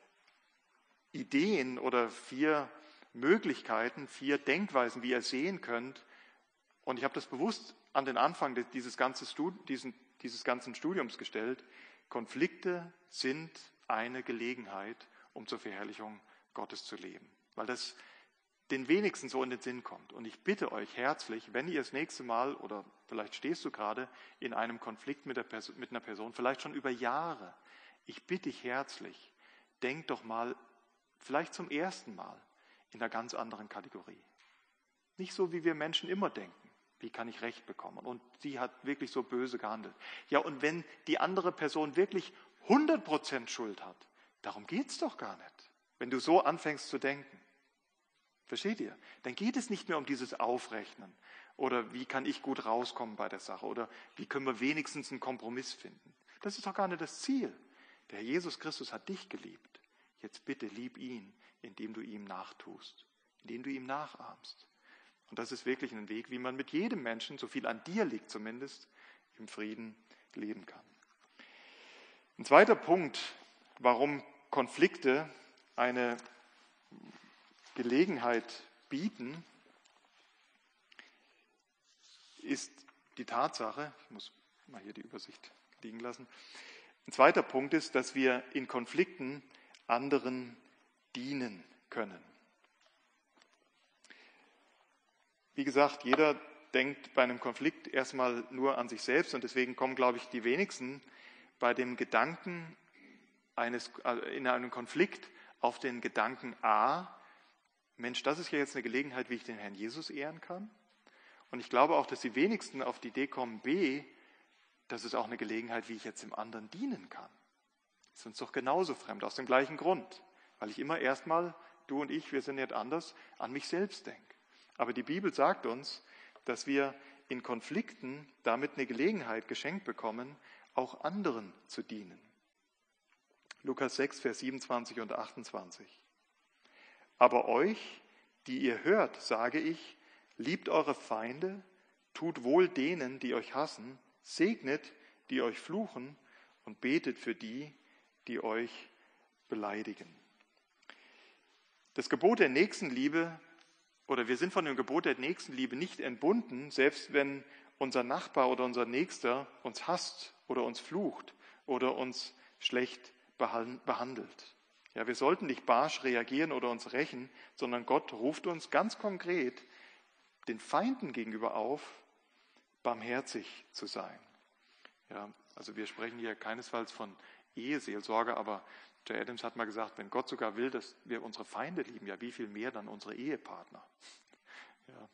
Speaker 1: Ideen oder vier Möglichkeiten, vier Denkweisen, wie ihr sehen könnt. Und ich habe das bewusst an den Anfang dieses, ganzen Stud- diesen, dieses ganzen Studiums gestellt. Konflikte sind eine Gelegenheit, um zur Verherrlichung Gottes zu leben. Weil das den wenigsten so in den Sinn kommt. Und ich bitte euch herzlich, wenn ihr das nächste Mal, oder vielleicht stehst du gerade in einem Konflikt mit, der Person, mit einer Person, vielleicht schon über Jahre, ich bitte dich herzlich, denk doch mal, vielleicht zum ersten Mal, in einer ganz anderen Kategorie. Nicht so, wie wir Menschen immer denken. Wie kann ich Recht bekommen? Und sie hat wirklich so böse gehandelt. Ja, und wenn die andere Person wirklich hundert Prozent Schuld hat, darum geht es doch gar nicht. Wenn du so anfängst zu denken. Versteht ihr? Dann geht es nicht mehr um dieses Aufrechnen. Oder wie kann ich gut rauskommen bei der Sache? Oder wie können wir wenigstens einen Kompromiss finden? Das ist doch gar nicht das Ziel. Der Herr Jesus Christus hat dich geliebt. Jetzt bitte lieb ihn, indem du ihm nachtust. Indem du ihm nachahmst. Und das ist wirklich ein Weg, wie man mit jedem Menschen, so viel an dir liegt zumindest, im Frieden leben kann. Ein zweiter Punkt, warum Konflikte eine Gelegenheit bieten, ist die Tatsache, ich muss mal hier die Übersicht liegen lassen, ein zweiter Punkt ist, dass wir in Konflikten anderen dienen können. Wie gesagt, jeder denkt bei einem Konflikt erstmal nur an sich selbst und deswegen kommen, glaube ich, die wenigsten bei dem Gedanken eines, also in einem Konflikt auf den Gedanken A, Mensch, das ist ja jetzt eine Gelegenheit, wie ich den Herrn Jesus ehren kann. Und ich glaube auch, dass die wenigsten auf die Idee kommen, B, das ist auch eine Gelegenheit, wie ich jetzt dem anderen dienen kann. Das ist uns doch genauso fremd, aus dem gleichen Grund. Weil ich immer erstmal, du und ich, wir sind nicht anders, an mich selbst denke. Aber die Bibel sagt uns, dass wir in Konflikten damit eine Gelegenheit geschenkt bekommen, auch anderen zu dienen. Lukas sechs, Vers siebenundzwanzig und achtundzwanzig. Aber euch, die ihr hört, sage ich, liebt eure Feinde, tut wohl denen, die euch hassen, segnet, die euch fluchen und betet für die, die euch beleidigen. Das Gebot der Nächstenliebe, oder wir sind von dem Gebot der Nächstenliebe nicht entbunden, selbst wenn unser Nachbar oder unser Nächster uns hasst oder uns flucht oder uns schlecht behandelt. Ja, wir sollten nicht barsch reagieren oder uns rächen, sondern Gott ruft uns ganz konkret den Feinden gegenüber auf, barmherzig zu sein. Ja, also wir sprechen hier keinesfalls von Eheseelsorge, aber Jay Adams hat mal gesagt, wenn Gott sogar will, dass wir unsere Feinde lieben, ja, wie viel mehr dann unsere Ehepartner? Ja.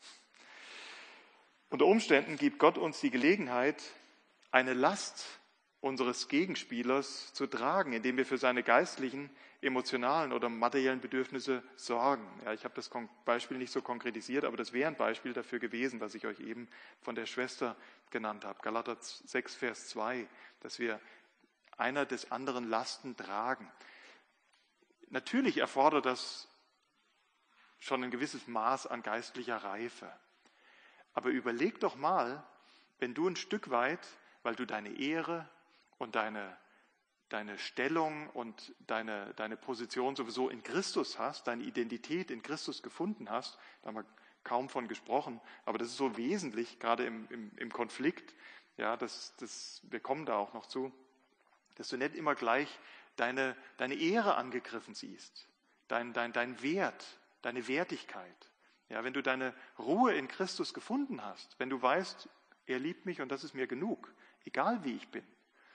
Speaker 1: Unter Umständen gibt Gott uns die Gelegenheit, eine Last unseres Gegenspielers zu tragen, indem wir für seine geistlichen, emotionalen oder materiellen Bedürfnisse sorgen. Ja, ich habe das Beispiel nicht so konkretisiert, aber das wäre ein Beispiel dafür gewesen, was ich euch eben von der Schwester genannt habe. Galater sechs, Vers zwei, dass wir einer des anderen Lasten tragen. Natürlich erfordert das schon ein gewisses Maß an geistlicher Reife. Aber überleg doch mal, wenn du ein Stück weit, weil du deine Ehre und deine, deine Stellung und deine, deine Position sowieso in Christus hast, deine Identität in Christus gefunden hast, da haben wir kaum von gesprochen, aber das ist so wesentlich, gerade im, im, im Konflikt, ja, das, das, wir kommen da auch noch zu, dass du nicht immer gleich deine, deine Ehre angegriffen siehst, dein, dein, dein Wert, deine Wertigkeit. Ja, wenn du deine Ruhe in Christus gefunden hast, wenn du weißt, er liebt mich und das ist mir genug, egal wie ich bin,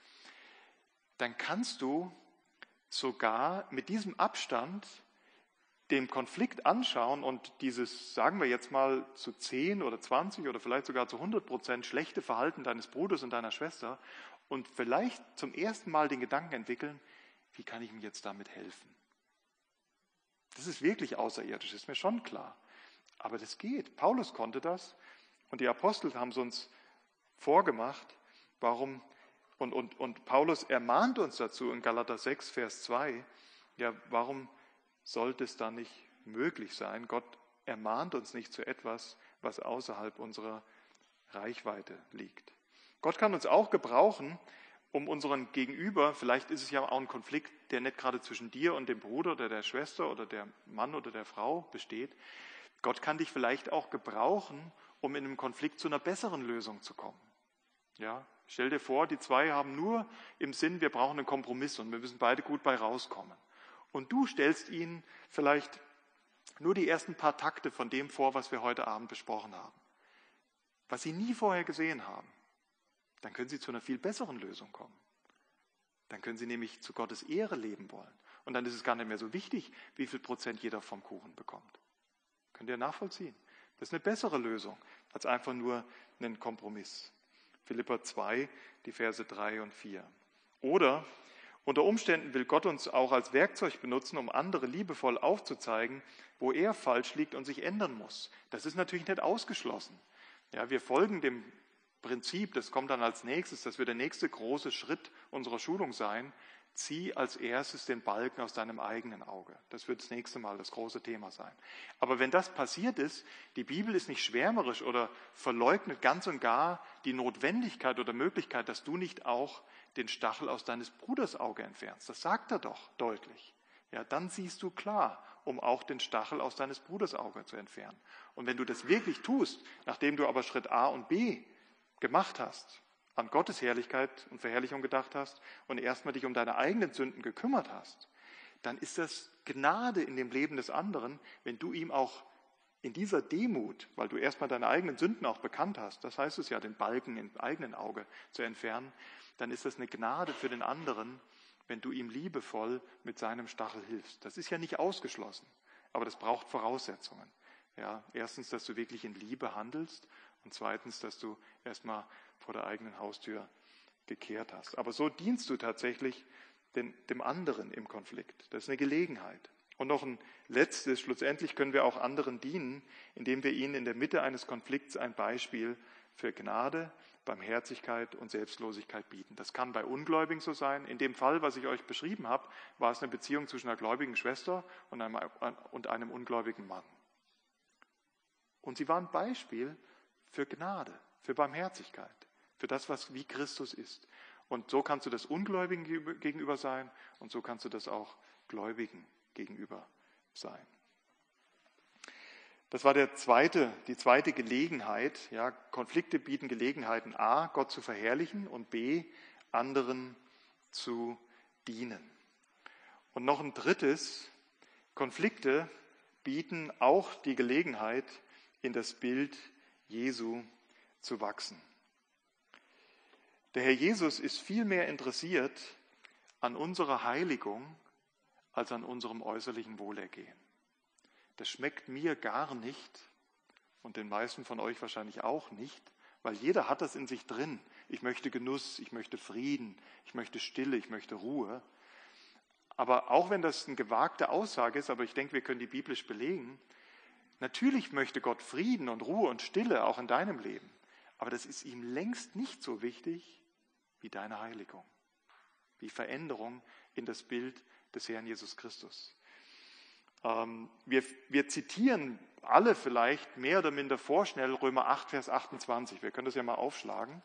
Speaker 1: dann kannst du sogar mit diesem Abstand den Konflikt anschauen und dieses, sagen wir jetzt mal, zu zehn oder zwanzig oder vielleicht sogar zu hundert Prozent schlechte Verhalten deines Bruders und deiner Schwester und vielleicht zum ersten Mal den Gedanken entwickeln, wie kann ich ihm jetzt damit helfen? Das ist wirklich außerirdisch, ist mir schon klar. Aber das geht. Paulus konnte das und die Apostel haben es uns vorgemacht. Warum? Und, und, und Paulus ermahnt uns dazu in Galater sechs, Vers zwei. Ja, warum sollte es dann nicht möglich sein? Gott ermahnt uns nicht zu etwas, was außerhalb unserer Reichweite liegt. Gott kann uns auch gebrauchen, um unseren Gegenüber, vielleicht ist es ja auch ein Konflikt, der nicht gerade zwischen dir und dem Bruder oder der Schwester oder der Mann oder der Frau besteht. Gott kann dich vielleicht auch gebrauchen, um in einem Konflikt zu einer besseren Lösung zu kommen. Ja, stell dir vor, die zwei haben nur im Sinn, wir brauchen einen Kompromiss und wir müssen beide gut bei rauskommen. Und du stellst ihnen vielleicht nur die ersten paar Takte von dem vor, was wir heute Abend besprochen haben. Was sie nie vorher gesehen haben. Dann können sie zu einer viel besseren Lösung kommen. Dann können sie nämlich zu Gottes Ehre leben wollen. Und dann ist es gar nicht mehr so wichtig, wie viel Prozent jeder vom Kuchen bekommt. Könnt ihr nachvollziehen? Das ist eine bessere Lösung, als einfach nur einen Kompromiss. Philipper zwei, die Verse drei und vier. Oder unter Umständen will Gott uns auch als Werkzeug benutzen, um andere liebevoll aufzuzeigen, wo er falsch liegt und sich ändern muss. Das ist natürlich nicht ausgeschlossen. Ja, wir folgen dem Prinzip, das kommt dann als nächstes, das wird der nächste große Schritt unserer Schulung sein. Zieh als erstes den Balken aus deinem eigenen Auge. Das wird das nächste Mal das große Thema sein. Aber wenn das passiert ist, die Bibel ist nicht schwärmerisch oder verleugnet ganz und gar die Notwendigkeit oder Möglichkeit, dass du nicht auch den Stachel aus deines Bruders Auge entfernst. Das sagt er doch deutlich. Ja, dann siehst du klar, um auch den Stachel aus deines Bruders Auge zu entfernen. Und wenn du das wirklich tust, nachdem du aber Schritt A und B gemacht hast, an Gottes Herrlichkeit und Verherrlichung gedacht hast und erstmal dich um deine eigenen Sünden gekümmert hast, dann ist das Gnade in dem Leben des anderen, wenn du ihm auch in dieser Demut, weil du erstmal deine eigenen Sünden auch bekannt hast, das heißt es ja, den Balken im eigenen Auge zu entfernen, dann ist das eine Gnade für den anderen, wenn du ihm liebevoll mit seinem Stachel hilfst. Das ist ja nicht ausgeschlossen, aber das braucht Voraussetzungen. Ja, erstens, dass du wirklich in Liebe handelst und zweitens, dass du erstmal vor der eigenen Haustür gekehrt hast. Aber so dienst du tatsächlich den, dem anderen im Konflikt. Das ist eine Gelegenheit. Und noch ein letztes, schlussendlich können wir auch anderen dienen, indem wir ihnen in der Mitte eines Konflikts ein Beispiel für Gnade, Barmherzigkeit und Selbstlosigkeit bieten. Das kann bei Ungläubigen so sein. In dem Fall, was ich euch beschrieben habe, war es eine Beziehung zwischen einer gläubigen Schwester und einem, und einem ungläubigen Mann. Und sie waren ein Beispiel für Gnade, für Barmherzigkeit, für das, was wie Christus ist. Und so kannst du das Ungläubigen gegenüber sein und so kannst du das auch Gläubigen gegenüber sein. Das war der zweite, die zweite Gelegenheit. Ja, Konflikte bieten Gelegenheiten, A, Gott zu verherrlichen und B, anderen zu dienen. Und noch ein drittes, Konflikte bieten auch die Gelegenheit, in das Bild Jesu zu wachsen. Der Herr Jesus ist viel mehr interessiert an unserer Heiligung als an unserem äußerlichen Wohlergehen. Das schmeckt mir gar nicht und den meisten von euch wahrscheinlich auch nicht, weil jeder hat das in sich drin. Ich möchte Genuss, ich möchte Frieden, ich möchte Stille, ich möchte Ruhe. Aber auch wenn das eine gewagte Aussage ist, aber ich denke, wir können die biblisch belegen, natürlich möchte Gott Frieden und Ruhe und Stille auch in deinem Leben. Aber das ist ihm längst nicht so wichtig wie deine Heiligung, wie Veränderung in das Bild des Herrn Jesus Christus. Ähm, wir, wir zitieren alle vielleicht mehr oder minder vorschnell Römer acht, Vers achtundzwanzig. Wir können das ja mal aufschlagen.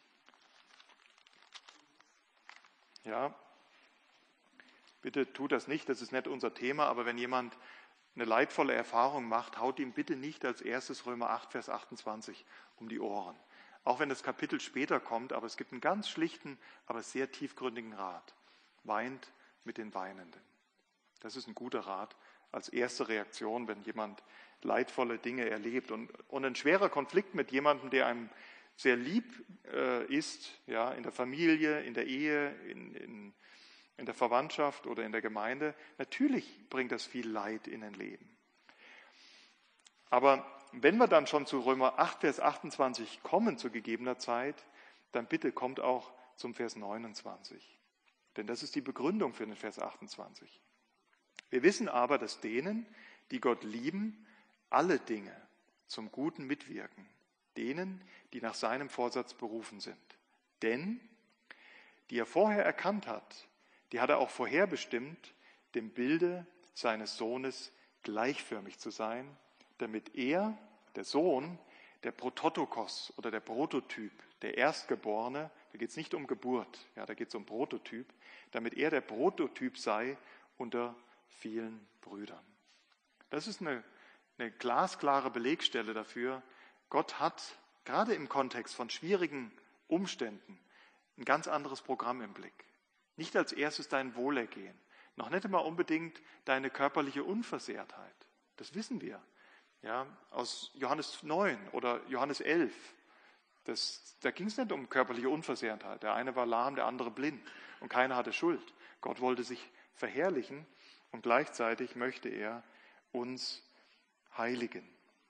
Speaker 1: Ja, bitte tut das nicht, das ist nicht unser Thema, aber wenn jemand eine leidvolle Erfahrung macht, haut ihm bitte nicht als erstes Römer acht, Vers achtundzwanzig um die Ohren. Auch wenn das Kapitel später kommt, aber es gibt einen ganz schlichten, aber sehr tiefgründigen Rat. Weint mit den Weinenden. Das ist ein guter Rat als erste Reaktion, wenn jemand leidvolle Dinge erlebt. Und, und ein schwerer Konflikt mit jemandem, der einem sehr lieb äh, ist, ja, in der Familie, in der Ehe, in, in, in der Verwandtschaft oder in der Gemeinde, natürlich bringt das viel Leid in ein Leben. Aber wenn wir dann schon zu Römer acht, Vers achtundzwanzig kommen zu gegebener Zeit, dann bitte kommt auch zum Vers neunundzwanzig. Denn das ist die Begründung für den Vers achtundzwanzig. Wir wissen aber, dass denen, die Gott lieben, alle Dinge zum Guten mitwirken. Denen, die nach seinem Vorsatz berufen sind. Denn die er vorher erkannt hat, die hat er auch vorherbestimmt, dem Bilde seines Sohnes gleichförmig zu sein, damit er, der Sohn, der Prototokos oder der Prototyp, der Erstgeborene, da geht es nicht um Geburt, ja, da geht es um Prototyp, damit er der Prototyp sei unter vielen Brüdern. Das ist eine, eine glasklare Belegstelle dafür. Gott hat gerade im Kontext von schwierigen Umständen ein ganz anderes Programm im Blick. Nicht als erstes dein Wohlergehen, noch nicht immer unbedingt deine körperliche Unversehrtheit. Das wissen wir. Ja, aus Johannes neun oder Johannes elf. Das, da ging es nicht um körperliche Unversehrtheit. Der eine war lahm, der andere blind und keiner hatte Schuld. Gott wollte sich verherrlichen und gleichzeitig möchte er uns heiligen.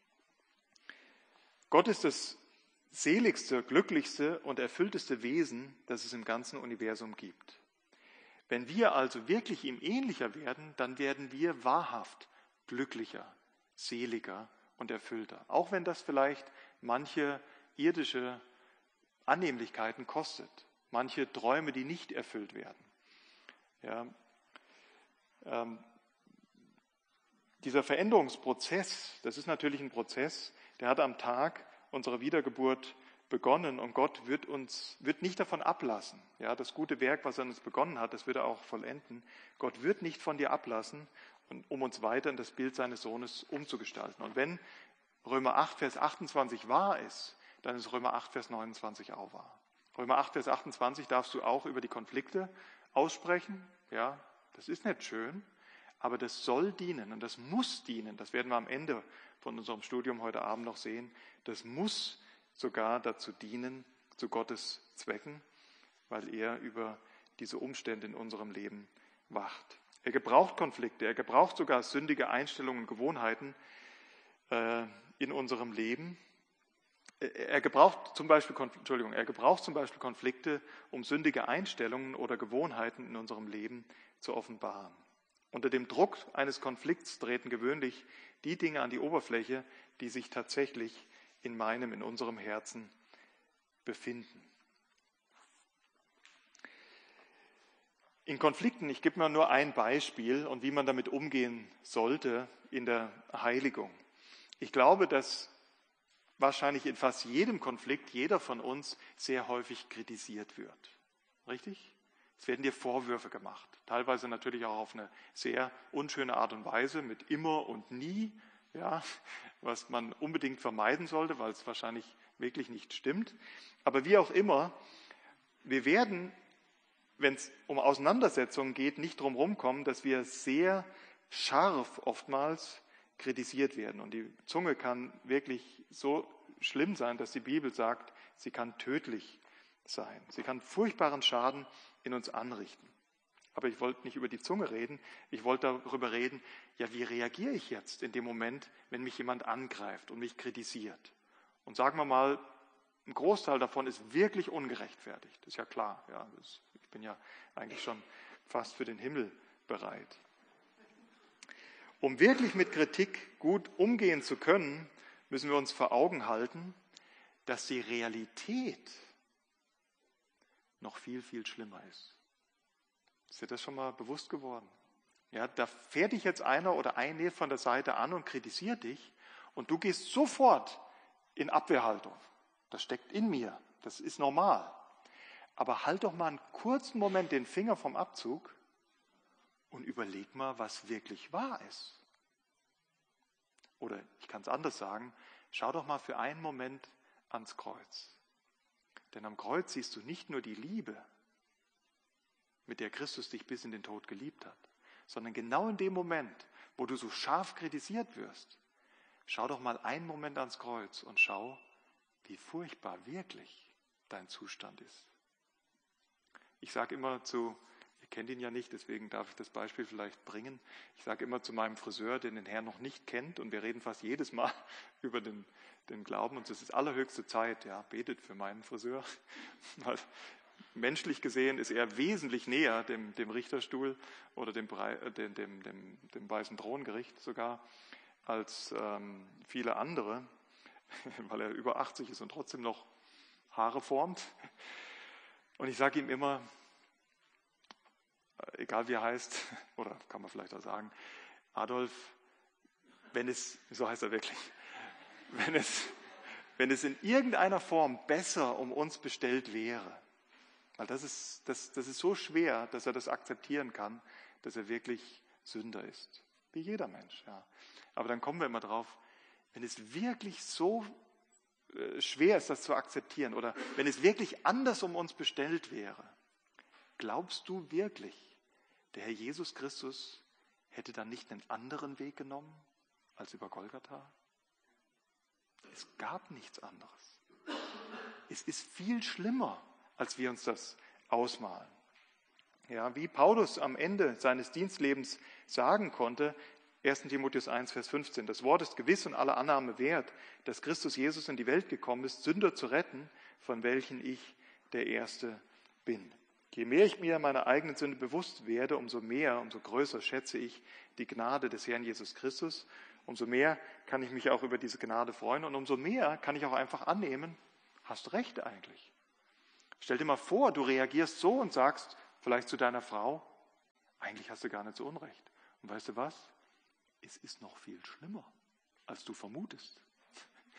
Speaker 1: Gott ist das seligste, glücklichste und erfüllteste Wesen, das es im ganzen Universum gibt. Wenn wir also wirklich ihm ähnlicher werden, dann werden wir wahrhaft glücklicher, seliger und erfüllter. Auch wenn das vielleicht manche irdische Annehmlichkeiten kostet, manche Träume, die nicht erfüllt werden. Ja, ähm, dieser Veränderungsprozess, das ist natürlich ein Prozess, der hat am Tag unserer Wiedergeburt begonnen und Gott wird uns wird nicht davon ablassen. Ja, das gute Werk, was er uns begonnen hat, das wird er auch vollenden. Gott wird nicht von dir ablassen, um uns weiter in das Bild seines Sohnes umzugestalten. Und wenn Römer acht, Vers achtundzwanzig wahr ist, dann ist Römer acht, Vers neunundzwanzig auch wahr. Römer acht, Vers achtundzwanzig darfst du auch über die Konflikte aussprechen. Ja, das ist nicht schön, aber das soll dienen und das muss dienen. Das werden wir am Ende von unserem Studium heute Abend noch sehen. Das muss sogar dazu dienen, zu Gottes Zwecken, weil er über diese Umstände in unserem Leben wacht. Er gebraucht Konflikte, er gebraucht sogar sündige Einstellungen und Gewohnheiten äh, in unserem Leben. Er gebraucht zum Beispiel, Entschuldigung, er gebraucht zum Beispiel Konflikte, um sündige Einstellungen oder Gewohnheiten in unserem Leben zu offenbaren. Unter dem Druck eines Konflikts treten gewöhnlich die Dinge an die Oberfläche, die sich tatsächlich in meinem, in unserem Herzen befinden. In Konflikten, ich gebe mal nur ein Beispiel und wie man damit umgehen sollte in der Heiligung. Ich glaube, dass wahrscheinlich in fast jedem Konflikt jeder von uns sehr häufig kritisiert wird. Richtig? Es werden dir Vorwürfe gemacht, teilweise natürlich auch auf eine sehr unschöne Art und Weise, mit immer und nie, ja, was man unbedingt vermeiden sollte, weil es wahrscheinlich wirklich nicht stimmt. Aber wie auch immer, wir werden, wenn es um Auseinandersetzungen geht, nicht drum rumkommen, dass wir sehr scharf oftmals kritisiert werden. Und die Zunge kann wirklich so schlimm sein, dass die Bibel sagt, sie kann tödlich sein. Sie kann furchtbaren Schaden in uns anrichten. Aber ich wollte nicht über die Zunge reden, ich wollte darüber reden, ja, wie reagiere ich jetzt in dem Moment, wenn mich jemand angreift und mich kritisiert? Und sagen wir mal, ein Großteil davon ist wirklich ungerechtfertigt, ist ja klar. Ja, das, ich bin ja eigentlich schon fast für den Himmel bereit. Um wirklich mit Kritik gut umgehen zu können, müssen wir uns vor Augen halten, dass die Realität noch viel, viel schlimmer ist. Ist dir das schon mal bewusst geworden? Ja, da fährt dich jetzt einer oder eine von der Seite an und kritisiert dich und du gehst sofort in Abwehrhaltung. Das steckt in mir, das ist normal. Aber halt doch mal einen kurzen Moment den Finger vom Abzug und überleg mal, was wirklich wahr ist. Oder ich kann es anders sagen, schau doch mal für einen Moment ans Kreuz. Denn am Kreuz siehst du nicht nur die Liebe, mit der Christus dich bis in den Tod geliebt hat, sondern genau in dem Moment, wo du so scharf kritisiert wirst, schau doch mal einen Moment ans Kreuz und schau, wie furchtbar wirklich dein Zustand ist. Ich sage immer zu, ihr kennt ihn ja nicht, deswegen darf ich das Beispiel vielleicht bringen. Ich sage immer zu meinem Friseur, den den Herrn noch nicht kennt, und wir reden fast jedes Mal über den, den Glauben, und es ist allerhöchste Zeit, ja, betet für meinen Friseur, weil menschlich gesehen ist er wesentlich näher dem, dem Richterstuhl oder dem, dem, dem, dem, dem weißen Throngericht sogar als ähm, viele andere, weil er über achtzig ist und trotzdem noch Haare formt. Und ich sage ihm immer, egal wie er heißt, oder kann man vielleicht auch sagen, Adolf, wenn es, so heißt er wirklich, wenn es, wenn es in irgendeiner Form besser um uns bestellt wäre, weil das ist, das, das ist so schwer, dass er das akzeptieren kann, dass er wirklich Sünder ist. Wie jeder Mensch. Ja. Aber dann kommen wir immer drauf, wenn es wirklich so äh, schwer ist, das zu akzeptieren, oder wenn es wirklich anders um uns bestellt wäre, glaubst du wirklich, der Herr Jesus Christus hätte dann nicht einen anderen Weg genommen als über Golgatha? Es gab nichts anderes. Es ist viel schlimmer, als wir uns das ausmalen. Ja, wie Paulus am Ende seines Dienstlebens sagen konnte, erster Timotheus eins, Vers fünfzehn, das Wort ist gewiss und alle Annahme wert, dass Christus Jesus in die Welt gekommen ist, Sünder zu retten, von welchen ich der Erste bin. Je mehr ich mir meiner eigenen Sünde bewusst werde, umso mehr, umso größer schätze ich die Gnade des Herrn Jesus Christus, umso mehr kann ich mich auch über diese Gnade freuen und umso mehr kann ich auch einfach annehmen, hast recht eigentlich. Stell dir mal vor, du reagierst so und sagst vielleicht zu deiner Frau, eigentlich hast du gar nicht so Unrecht. Und weißt du was? Es ist noch viel schlimmer, als du vermutest.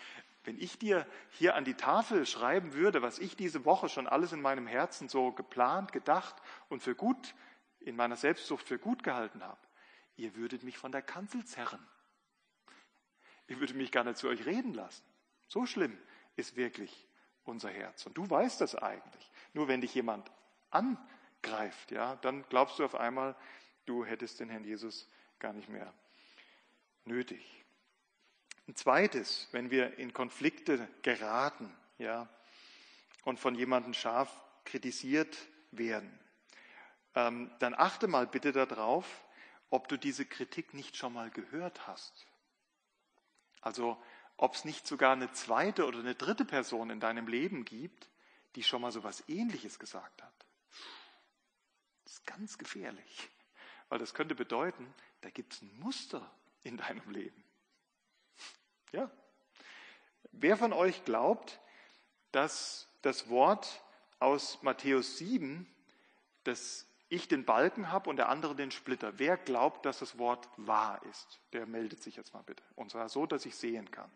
Speaker 1: Wenn ich dir hier an die Tafel schreiben würde, was ich diese Woche schon alles in meinem Herzen so geplant, gedacht und für gut, in meiner Selbstsucht für gut gehalten habe, ihr würdet mich von der Kanzel zerren. Ihr würdet mich gar nicht zu euch reden lassen. So schlimm ist wirklich unser Herz. Und du weißt das eigentlich. Nur wenn dich jemand angreift, ja, dann glaubst du auf einmal, du hättest den Herrn Jesus gar nicht mehr nötig. Ein zweites, wenn wir in Konflikte geraten, ja, und von jemandem scharf kritisiert werden, ähm, dann achte mal bitte darauf, ob du diese Kritik nicht schon mal gehört hast. Also, ob es nicht sogar eine zweite oder eine dritte Person in deinem Leben gibt, die schon mal so etwas Ähnliches gesagt hat. Das ist ganz gefährlich, weil das könnte bedeuten, da gibt es ein Muster in deinem Leben. Ja. Wer von euch glaubt, dass das Wort aus Matthäus sieben, dass ich den Balken habe und der andere den Splitter, wer glaubt, dass das Wort wahr ist? Der meldet sich jetzt mal bitte. Und zwar so, dass ich sehen kann.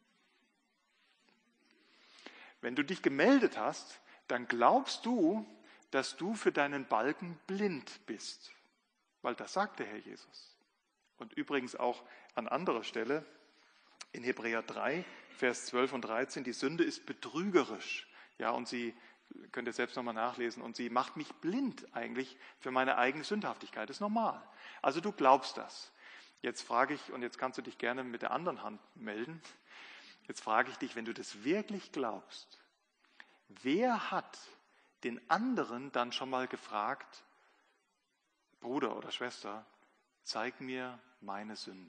Speaker 1: Wenn du dich gemeldet hast, dann glaubst du, dass du für deinen Balken blind bist. Weil das sagt der Herr Jesus. Und übrigens auch an anderer Stelle, in Hebräer drei, Vers zwölf und dreizehn, die Sünde ist betrügerisch. Ja, und sie, könnt ihr selbst nochmal nachlesen, und sie macht mich blind eigentlich für meine eigene Sündhaftigkeit. Das ist normal. Also du glaubst das. Jetzt frage ich, und jetzt kannst du dich gerne mit der anderen Hand melden, jetzt frage ich dich, wenn du das wirklich glaubst, wer hat den anderen dann schon mal gefragt, Bruder oder Schwester, zeig mir meine Sünde.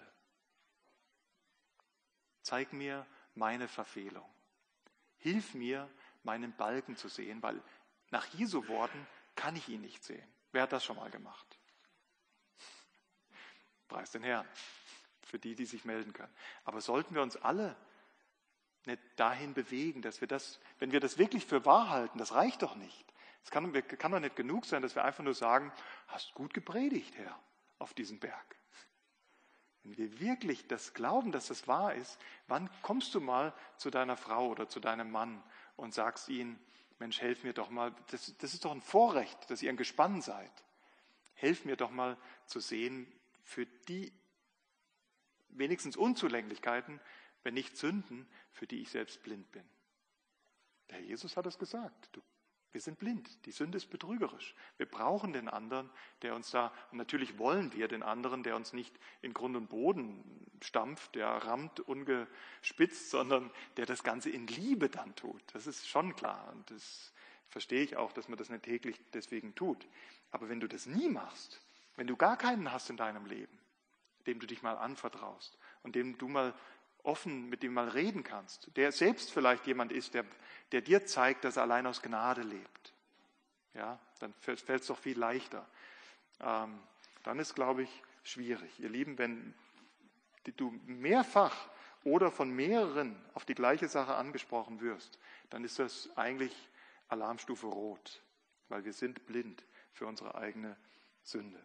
Speaker 1: Zeig mir meine Verfehlung. Hilf mir, meinen Balken zu sehen, weil nach Jesu Worten kann ich ihn nicht sehen. Wer hat das schon mal gemacht? Preis den Herrn, für die, die sich melden können. Aber sollten wir uns alle nicht dahin bewegen, dass wir das, wenn wir das wirklich für wahr halten, das reicht doch nicht. Es kann, kann doch nicht genug sein, dass wir einfach nur sagen, hast gut gepredigt, Herr, auf diesem Berg. Wenn wir wirklich das glauben, dass das wahr ist, wann kommst du mal zu deiner Frau oder zu deinem Mann und sagst ihnen, Mensch, helf mir doch mal, das, das ist doch ein Vorrecht, dass ihr ein Gespann seid. Helf mir doch mal zu sehen, für die wenigstens Unzulänglichkeiten, wenn nicht Sünden, für die ich selbst blind bin. Der Herr Jesus hat es gesagt, du, wir sind blind, die Sünde ist betrügerisch. Wir brauchen den anderen, der uns da, und natürlich wollen wir den anderen, der uns nicht in Grund und Boden stampft, der rammt ungespitzt, sondern der das Ganze in Liebe dann tut. Das ist schon klar und das verstehe ich auch, dass man das nicht täglich deswegen tut. Aber wenn du das nie machst, wenn du gar keinen hast in deinem Leben, dem du dich mal anvertraust und dem du mal offen mit dem mal reden kannst, der selbst vielleicht jemand ist, der, der dir zeigt, dass er allein aus Gnade lebt, ja, dann fällt es doch viel leichter. Ähm, dann ist, glaube ich, schwierig. Ihr Lieben, wenn du mehrfach oder von mehreren auf die gleiche Sache angesprochen wirst, dann ist das eigentlich Alarmstufe Rot, weil wir sind blind für unsere eigene Sünde.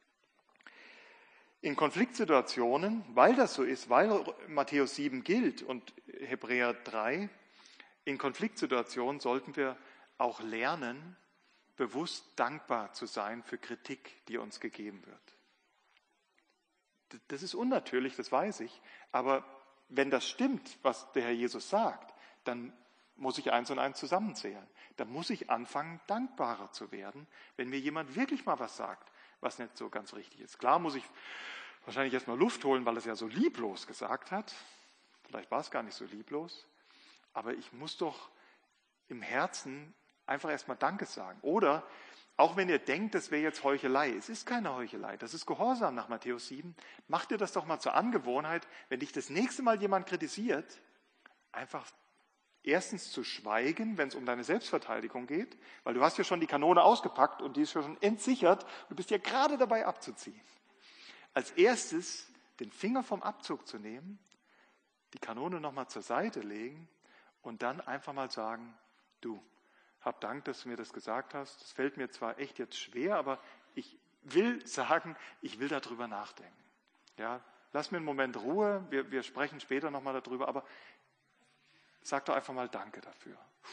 Speaker 1: In Konfliktsituationen, weil das so ist, weil Matthäus sieben gilt und Hebräer drei, in Konfliktsituationen sollten wir auch lernen, bewusst dankbar zu sein für Kritik, die uns gegeben wird. Das ist unnatürlich, das weiß ich, aber wenn das stimmt, was der Herr Jesus sagt, dann muss ich eins und eins zusammenzählen. Dann muss ich anfangen, dankbarer zu werden, wenn mir jemand wirklich mal was sagt, was nicht so ganz richtig ist. Klar muss ich wahrscheinlich erstmal Luft holen, weil er es ja so lieblos gesagt hat. Vielleicht war es gar nicht so lieblos. Aber ich muss doch im Herzen einfach erstmal Danke sagen. Oder, auch wenn ihr denkt, das wäre jetzt Heuchelei, es ist keine Heuchelei, das ist Gehorsam nach Matthäus sieben. Macht dir das doch mal zur Angewohnheit, wenn dich das nächste Mal jemand kritisiert, einfach erstens zu schweigen, wenn es um deine Selbstverteidigung geht, weil du hast ja schon die Kanone ausgepackt und die ist schon entsichert, du bist ja gerade dabei abzuziehen. Als erstes den Finger vom Abzug zu nehmen, die Kanone nochmal zur Seite legen und dann einfach mal sagen, du, hab Dank, dass du mir das gesagt hast. Das fällt mir zwar echt jetzt schwer, aber ich will sagen, ich will darüber nachdenken. Ja, lass mir einen Moment Ruhe, wir, wir sprechen später nochmal darüber, aber
Speaker 2: sag doch einfach mal Danke dafür.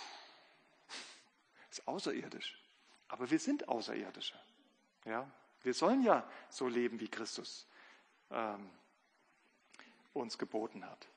Speaker 2: Das ist außerirdisch. Aber wir sind Außerirdische. Ja? Wir sollen ja so leben, wie Christus ähm, uns geboten hat.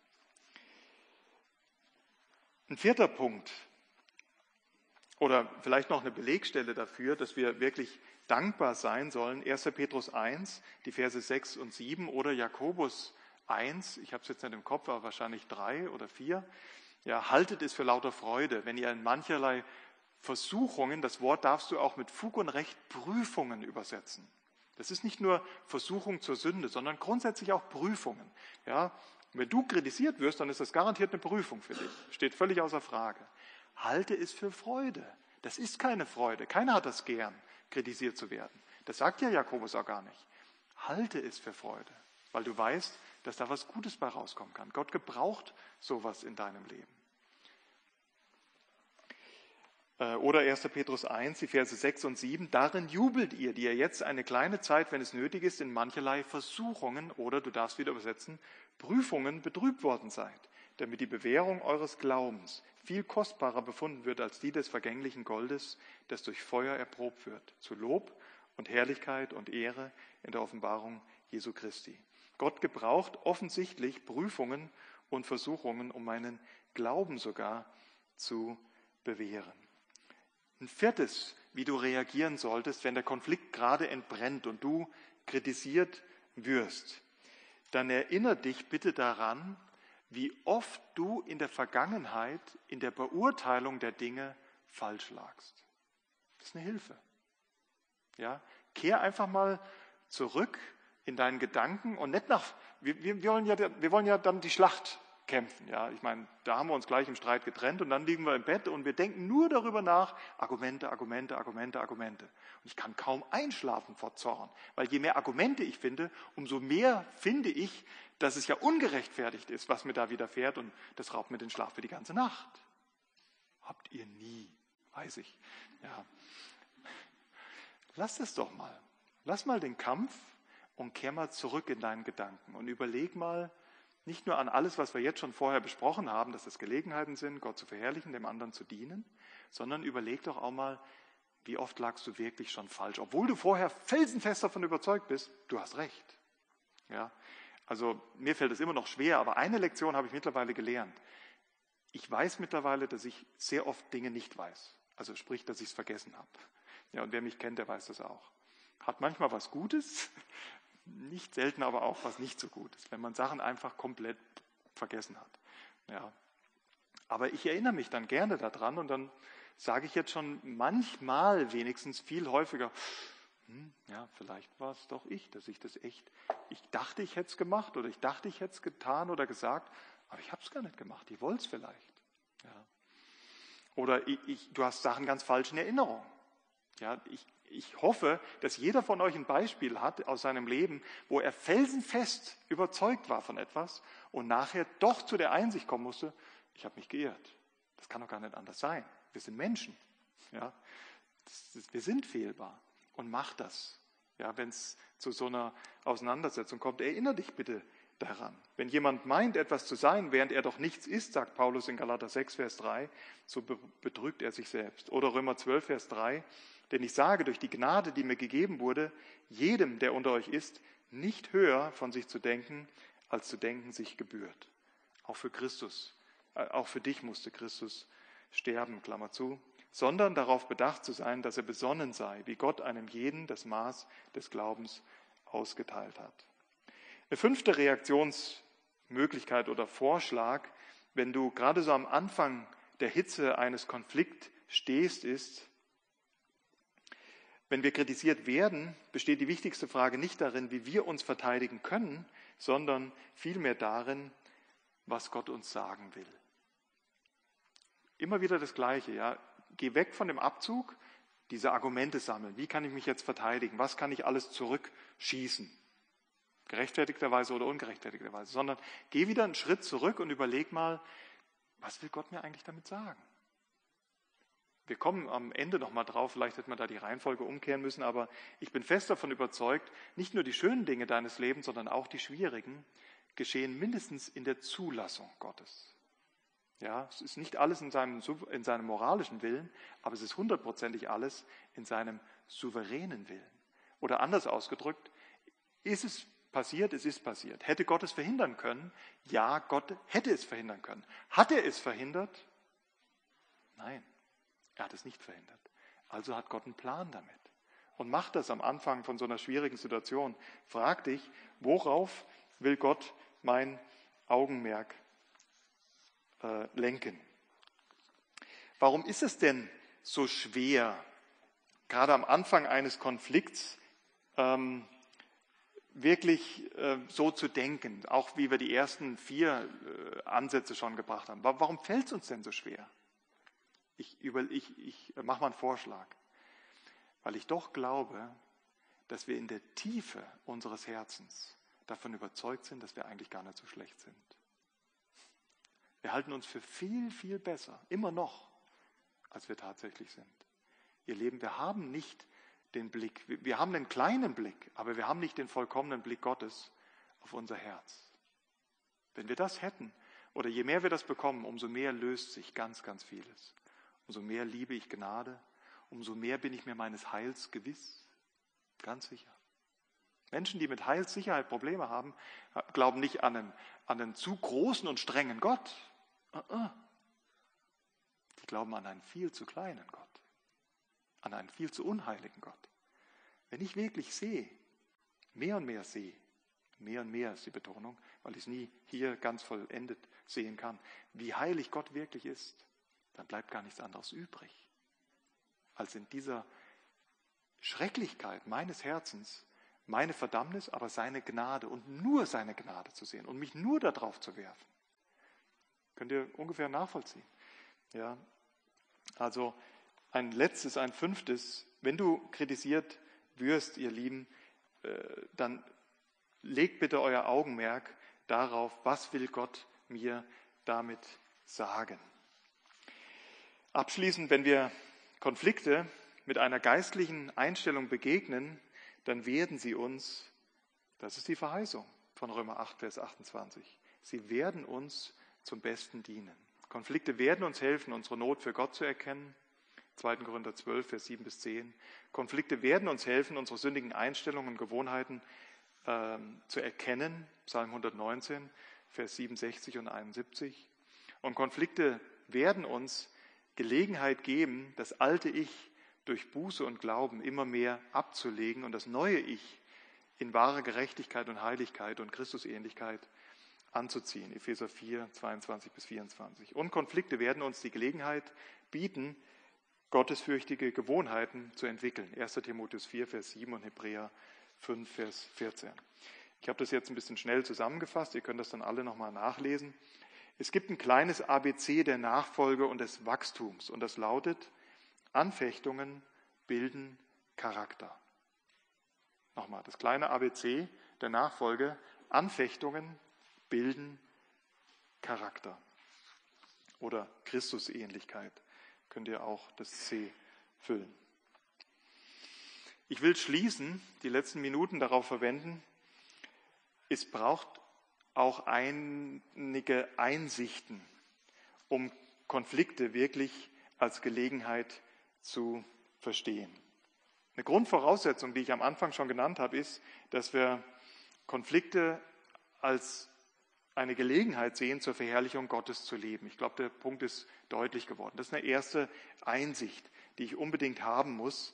Speaker 2: Ein vierter Punkt, oder vielleicht noch eine Belegstelle dafür, dass wir wirklich dankbar sein sollen. erster Petrus eins, die Verse sechs und sieben oder Jakobus eins, ich habe es jetzt nicht im Kopf, aber wahrscheinlich drei oder vier. Ja, haltet es für lauter Freude, wenn ihr in mancherlei Versuchungen, das Wort darfst du auch mit Fug und Recht Prüfungen übersetzen. Das ist nicht nur Versuchung zur Sünde, sondern grundsätzlich auch Prüfungen. Ja, wenn du kritisiert wirst, dann ist das garantiert eine Prüfung für dich. Steht völlig außer Frage. Halte es für Freude. Das ist keine Freude. Keiner hat das gern, kritisiert zu werden. Das sagt ja Jakobus auch gar nicht. Halte es für Freude, weil du weißt, dass da was Gutes bei rauskommen kann. Gott gebraucht sowas in deinem Leben. Oder erster Petrus eins, die Verse sechs und sieben. Darin jubelt ihr, die ihr jetzt eine kleine Zeit, wenn es nötig ist, in mancherlei Versuchungen oder, du darfst wieder übersetzen, Prüfungen betrübt worden seid, damit die Bewährung eures Glaubens viel kostbarer befunden wird als die des vergänglichen Goldes, das durch Feuer erprobt wird, zu Lob und Herrlichkeit und Ehre in der Offenbarung Jesu Christi. Gott gebraucht offensichtlich Prüfungen und Versuchungen, um meinen Glauben sogar zu bewähren. Ein viertes, wie du reagieren solltest, wenn der Konflikt gerade entbrennt und du kritisiert wirst, dann erinnere dich bitte daran, wie oft du in der Vergangenheit in der Beurteilung der Dinge falsch lagst. Das ist eine Hilfe. Ja? Kehr einfach mal zurück in deinen Gedanken und nicht nach, wir, wir, wir, wollen ja, wir wollen ja dann die Schlacht kämpfen. Ja? Ich meine, da haben wir uns gleich im Streit getrennt und dann liegen wir im Bett und wir denken nur darüber nach, Argumente, Argumente, Argumente, Argumente. Und ich kann kaum einschlafen vor Zorn, weil je mehr Argumente ich finde, umso mehr finde ich, dass es ja ungerechtfertigt ist, was mir da widerfährt und das raubt mir den Schlaf für die ganze Nacht. Habt ihr nie, weiß ich. Ja. Lass es doch mal. Lass mal den Kampf und kehr mal zurück in deinen Gedanken und überleg mal, nicht nur an alles, was wir jetzt schon vorher besprochen haben, dass es Gelegenheiten sind, Gott zu verherrlichen, dem anderen zu dienen, sondern überleg doch auch mal, wie oft lagst du wirklich schon falsch, obwohl du vorher felsenfest davon überzeugt bist, du hast recht. Ja, also mir fällt es immer noch schwer, aber eine Lektion habe ich mittlerweile gelernt. Ich weiß mittlerweile, dass ich sehr oft Dinge nicht weiß. Also sprich, dass ich es vergessen habe. Ja, und wer mich kennt, der weiß das auch. Hat manchmal was Gutes, nicht selten aber auch was nicht so Gutes, wenn man Sachen einfach komplett vergessen hat. Ja. Aber ich erinnere mich dann gerne daran und dann sage ich jetzt schon manchmal wenigstens viel häufiger, hm, ja, vielleicht war es doch ich, dass ich das echt, ich dachte, ich hätte es gemacht oder ich dachte, ich hätte es getan oder gesagt, aber ich habe es gar nicht gemacht, ich wollte es vielleicht. Ja. Oder ich, ich, du hast Sachen ganz falsch in Erinnerung. Ja, ich, ich hoffe, dass jeder von euch ein Beispiel hat aus seinem Leben, wo er felsenfest überzeugt war von etwas und nachher doch zu der Einsicht kommen musste, ich habe mich geirrt. Das kann doch gar nicht anders sein. Wir sind Menschen. Ja? Das, das, wir sind fehlbar. Und mach das. Ja, wenn es zu so einer Auseinandersetzung kommt, erinnere dich bitte daran. Wenn jemand meint, etwas zu sein, während er doch nichts ist, sagt Paulus in Galater sechs, Vers drei, so betrügt er sich selbst. Oder Römer zwölf, Vers drei, denn ich sage, durch die Gnade, die mir gegeben wurde, jedem, der unter euch ist, nicht höher von sich zu denken, als zu denken sich gebührt. Auch für Christus, äh, auch für dich musste Christus sterben, Klammer zu, sondern darauf bedacht zu sein, dass er besonnen sei, wie Gott einem jeden das Maß des Glaubens ausgeteilt hat. Eine fünfte Reaktionsmöglichkeit oder Vorschlag, wenn du gerade so am Anfang der Hitze eines Konflikts stehst, ist, wenn wir kritisiert werden, besteht die wichtigste Frage nicht darin, wie wir uns verteidigen können, sondern vielmehr darin, was Gott uns sagen will. Immer wieder das Gleiche, ja. Geh weg von dem Abzug, diese Argumente sammeln. Wie kann ich mich jetzt verteidigen? Was kann ich alles zurückschießen? Gerechtfertigterweise oder ungerechtfertigterweise. Sondern geh wieder einen Schritt zurück und überleg mal, was will Gott mir eigentlich damit sagen? Wir kommen am Ende nochmal drauf, vielleicht hätte man da die Reihenfolge umkehren müssen, aber ich bin fest davon überzeugt, nicht nur die schönen Dinge deines Lebens, sondern auch die schwierigen, geschehen mindestens in der Zulassung Gottes. Ja, es ist nicht alles in seinem, in seinem moralischen Willen, aber es ist hundertprozentig alles in seinem souveränen Willen. Oder anders ausgedrückt, ist es passiert, es ist passiert. Hätte Gott es verhindern können? Ja, Gott hätte es verhindern können. Hat er es verhindert? Nein, er hat es nicht verhindert. Also hat Gott einen Plan damit. Und macht das am Anfang von so einer schwierigen Situation. Frag dich, worauf will Gott mein Augenmerk äh, lenken? Warum ist es denn so schwer, gerade am Anfang eines Konflikts, ähm, wirklich äh, so zu denken, auch wie wir die ersten vier äh, Ansätze schon gebracht haben? Warum fällt es uns denn so schwer? Ich, über, ich, ich mache mal einen Vorschlag. Weil ich doch glaube, dass wir in der Tiefe unseres Herzens davon überzeugt sind, dass wir eigentlich gar nicht so schlecht sind. Wir halten uns für viel, viel besser, immer noch, als wir tatsächlich sind. Ihr Lieben, wir haben nicht den Blick, wir haben einen kleinen Blick, aber wir haben nicht den vollkommenen Blick Gottes auf unser Herz. Wenn wir das hätten, oder je mehr wir das bekommen, umso mehr löst sich ganz, ganz vieles. Umso mehr liebe ich Gnade, umso mehr bin ich mir meines Heils gewiss, ganz sicher. Menschen, die mit Heilssicherheit Probleme haben, glauben nicht an einen, an einen zu großen und strengen Gott. Die glauben an einen viel zu kleinen Gott, an einen viel zu unheiligen Gott. Wenn ich wirklich sehe, mehr und mehr sehe, mehr und mehr ist die Betonung, weil ich es nie hier ganz vollendet sehen kann, wie heilig Gott wirklich ist, dann bleibt gar nichts anderes übrig, als in dieser Schrecklichkeit meines Herzens meine Verdammnis, aber seine Gnade und nur seine Gnade zu sehen und mich nur darauf zu werfen. Könnt ihr ungefähr nachvollziehen? Ja, also ein letztes, ein fünftes, wenn du kritisiert wirst, ihr Lieben, dann legt bitte euer Augenmerk darauf, was will Gott mir damit sagen. Abschließend, wenn wir Konflikte mit einer geistlichen Einstellung begegnen, dann werden sie uns, das ist die Verheißung von Römer acht, Vers achtundzwanzig, sie werden uns zum Besten dienen. Konflikte werden uns helfen, unsere Not für Gott zu erkennen, zweiter Korinther zwölf, Vers sieben bis zehn. Konflikte werden uns helfen, unsere sündigen Einstellungen und Gewohnheiten äh, zu erkennen, Psalm hundertneunzehn, Vers siebenundsechzig und einundsiebzig. Und Konflikte werden uns Gelegenheit geben, das alte Ich durch Buße und Glauben immer mehr abzulegen und das neue Ich in wahre Gerechtigkeit und Heiligkeit und Christusähnlichkeit anzuziehen. Epheser vier, zweiundzwanzig bis vierundzwanzig. Und Konflikte werden uns die Gelegenheit bieten, gottesfürchtige Gewohnheiten zu entwickeln. erster Timotheus vier, Vers sieben und Hebräer fünf, Vers vierzehn. Ich habe das jetzt ein bisschen schnell zusammengefasst, ihr könnt das dann alle nochmal nachlesen. Es gibt ein kleines A B C der Nachfolge und des Wachstums und das lautet: Anfechtungen bilden Charakter. Nochmal, das kleine A B C der Nachfolge: Anfechtungen bilden Charakter oder Christusähnlichkeit. Könnt ihr auch das C füllen. Ich will schließen, die letzten Minuten darauf verwenden, es braucht auch einige Einsichten, um Konflikte wirklich als Gelegenheit zu verstehen. Eine Grundvoraussetzung, die ich am Anfang schon genannt habe, ist, dass wir Konflikte als eine Gelegenheit sehen, zur Verherrlichung Gottes zu leben. Ich glaube, der Punkt ist deutlich geworden. Das ist eine erste Einsicht, die ich unbedingt haben muss.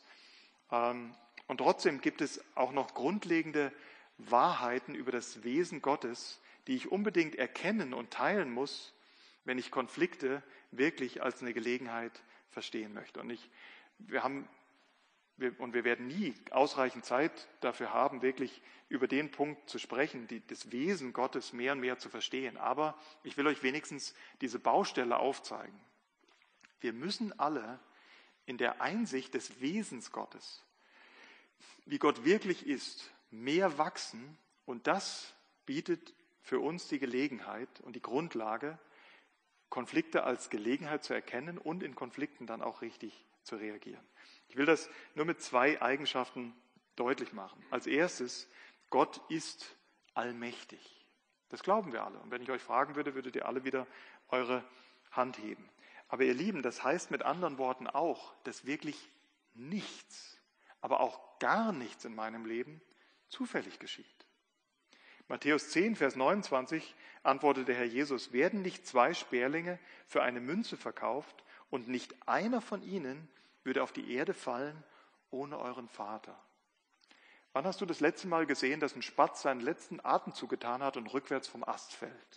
Speaker 2: Und trotzdem gibt es auch noch grundlegende Wahrheiten über das Wesen Gottes, die ich unbedingt erkennen und teilen muss, wenn ich Konflikte wirklich als eine Gelegenheit verstehen möchte. Und ich, wir haben, wir, und wir werden nie ausreichend Zeit dafür haben, wirklich über den Punkt zu sprechen, die, das Wesen Gottes mehr und mehr zu verstehen. Aber ich will euch wenigstens diese Baustelle aufzeigen. Wir müssen alle in der Einsicht des Wesens Gottes, wie Gott wirklich ist, mehr wachsen, und das bietet für uns die Gelegenheit und die Grundlage, Konflikte als Gelegenheit zu erkennen und in Konflikten dann auch richtig zu reagieren. Ich will das nur mit zwei Eigenschaften deutlich machen. Als erstes, Gott ist allmächtig. Das glauben wir alle. Und wenn ich euch fragen würde, würdet ihr alle wieder eure handheben. Aber ihr Lieben, das heißt mit anderen Worten auch, dass wirklich nichts, aber auch gar nichts in meinem Leben zufällig geschieht. Matthäus zehn, Vers neunundzwanzig antwortet der Herr Jesus, werden nicht zwei Sperlinge für eine Münze verkauft und nicht einer von ihnen würde auf die Erde fallen ohne euren Vater. Wann hast du das letzte Mal gesehen, dass ein Spatz seinen letzten Atemzug getan hat und rückwärts vom Ast fällt?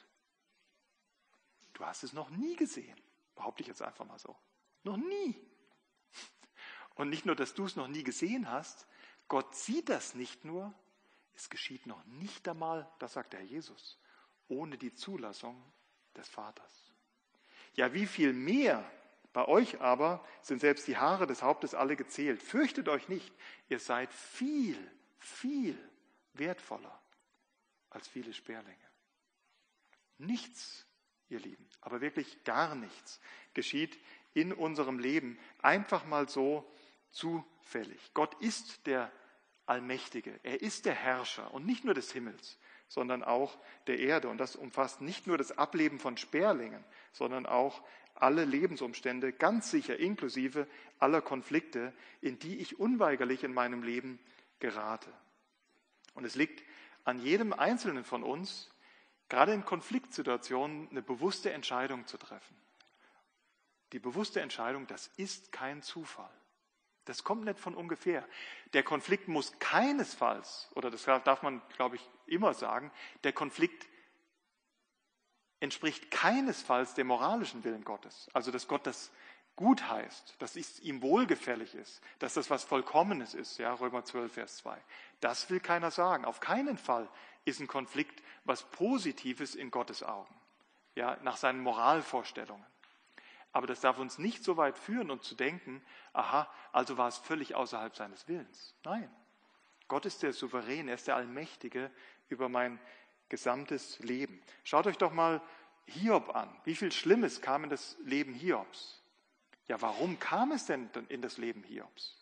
Speaker 2: Du hast es noch nie gesehen, behaupte ich jetzt einfach mal so. Noch nie. Und nicht nur, dass du es noch nie gesehen hast, Gott sieht das nicht nur, es geschieht noch nicht einmal, das sagt der Herr Jesus, ohne die Zulassung des Vaters. Ja, wie viel mehr bei euch aber sind selbst die Haare des Hauptes alle gezählt. Fürchtet euch nicht, ihr seid viel, viel wertvoller als viele Sperlinge. Nichts, ihr Lieben, aber wirklich gar nichts geschieht in unserem Leben einfach mal so zufällig. Gott ist der Allmächtige, er ist der Herrscher und nicht nur des Himmels, sondern auch der Erde. Und das umfasst nicht nur das Ableben von Sperlingen, sondern auch alle Lebensumstände, ganz sicher inklusive aller Konflikte, in die ich unweigerlich in meinem Leben gerate. Und es liegt an jedem Einzelnen von uns, gerade in Konfliktsituationen, eine bewusste Entscheidung zu treffen. Die bewusste Entscheidung, das ist kein Zufall. Das kommt nicht von ungefähr. Der Konflikt muss keinesfalls, oder das darf man, glaube ich, immer sagen, der Konflikt entspricht keinesfalls dem moralischen Willen Gottes. Also, dass Gott das gut heißt, dass es ihm wohlgefällig ist, dass das was Vollkommenes ist, ja, Römer zwölf, Vers zwei. Das will keiner sagen. Auf keinen Fall ist ein Konflikt was Positives in Gottes Augen, ja, nach seinen Moralvorstellungen. Aber das darf uns nicht so weit führen und zu denken, aha, also war es völlig außerhalb seines Willens. Nein, Gott ist der Souverän, er ist der Allmächtige über mein gesamtes Leben. Schaut euch doch mal Hiob an. Wie viel Schlimmes kam in das Leben Hiobs? Ja, warum kam es denn in das Leben Hiobs?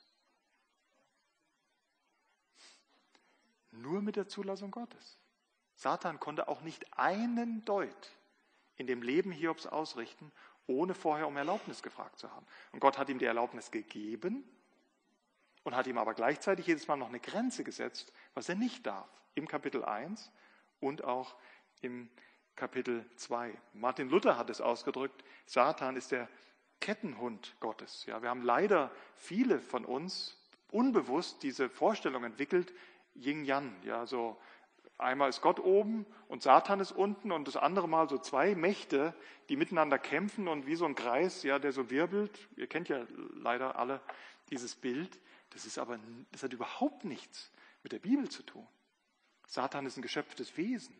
Speaker 2: Nur mit der Zulassung Gottes. Satan konnte auch nicht einen Deut in dem Leben Hiobs ausrichten, ohne vorher um Erlaubnis gefragt zu haben. Und Gott hat ihm die Erlaubnis gegeben und hat ihm aber gleichzeitig jedes Mal noch eine Grenze gesetzt, was er nicht darf. Im Kapitel eins und auch im Kapitel zwei. Martin Luther hat es ausgedrückt, Satan ist der Kettenhund Gottes. Ja, wir haben leider viele von uns unbewusst diese Vorstellung entwickelt, Yin-Yang, ja, so einmal ist Gott oben und Satan ist unten und das andere Mal so zwei Mächte, die miteinander kämpfen und wie so ein Kreis, ja, der so wirbelt. Ihr kennt ja leider alle dieses Bild. Das ist aber, das hat überhaupt nichts mit der Bibel zu tun. Satan ist ein geschöpftes Wesen.